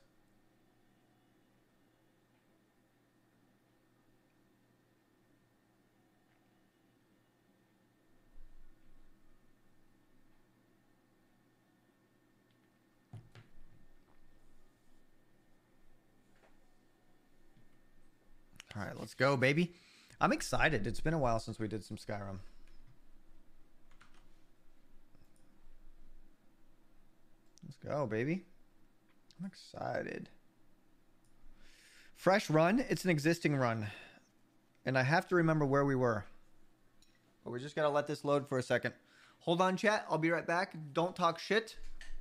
All right, let's go, baby. I'm excited. It's been a while since we did some Skyrim. Let's go, baby. I'm excited. Fresh run. It's an existing run. And I have to remember where we were. But we just got to let this load for a second. Hold on, chat. I'll be right back. Don't talk shit.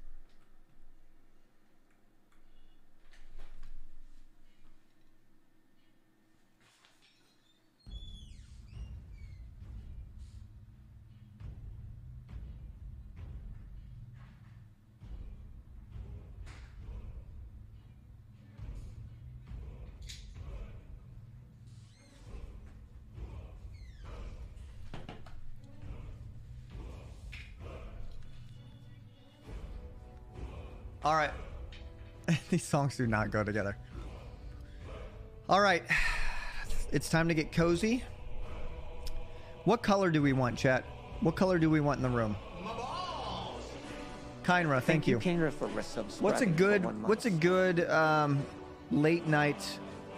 All right. These songs do not go together. All right. It's time to get cozy. What color do we want, chat? What color do we want in the room?
My balls.
Kyra, thank you.
Kyra, for resubscribing.
What's a good late night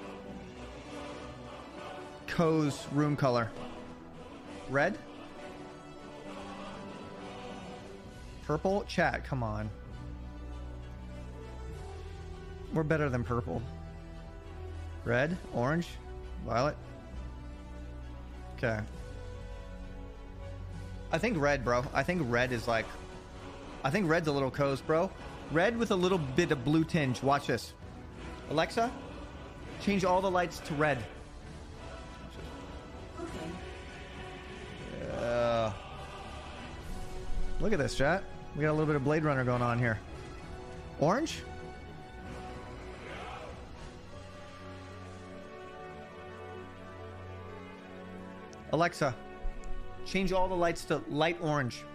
cozy room color? Red? Purple? Chat, come on. We're better than purple. Red, orange, violet. Okay. I think red, bro. I think red is like... I think red's a little cozy, bro. Red with a little bit of blue tinge. Watch this. Alexa, change all the lights to red. Okay. Look at this, chat. We got a little bit of Blade Runner going on here. Orange? Alexa, change all the lights to light orange.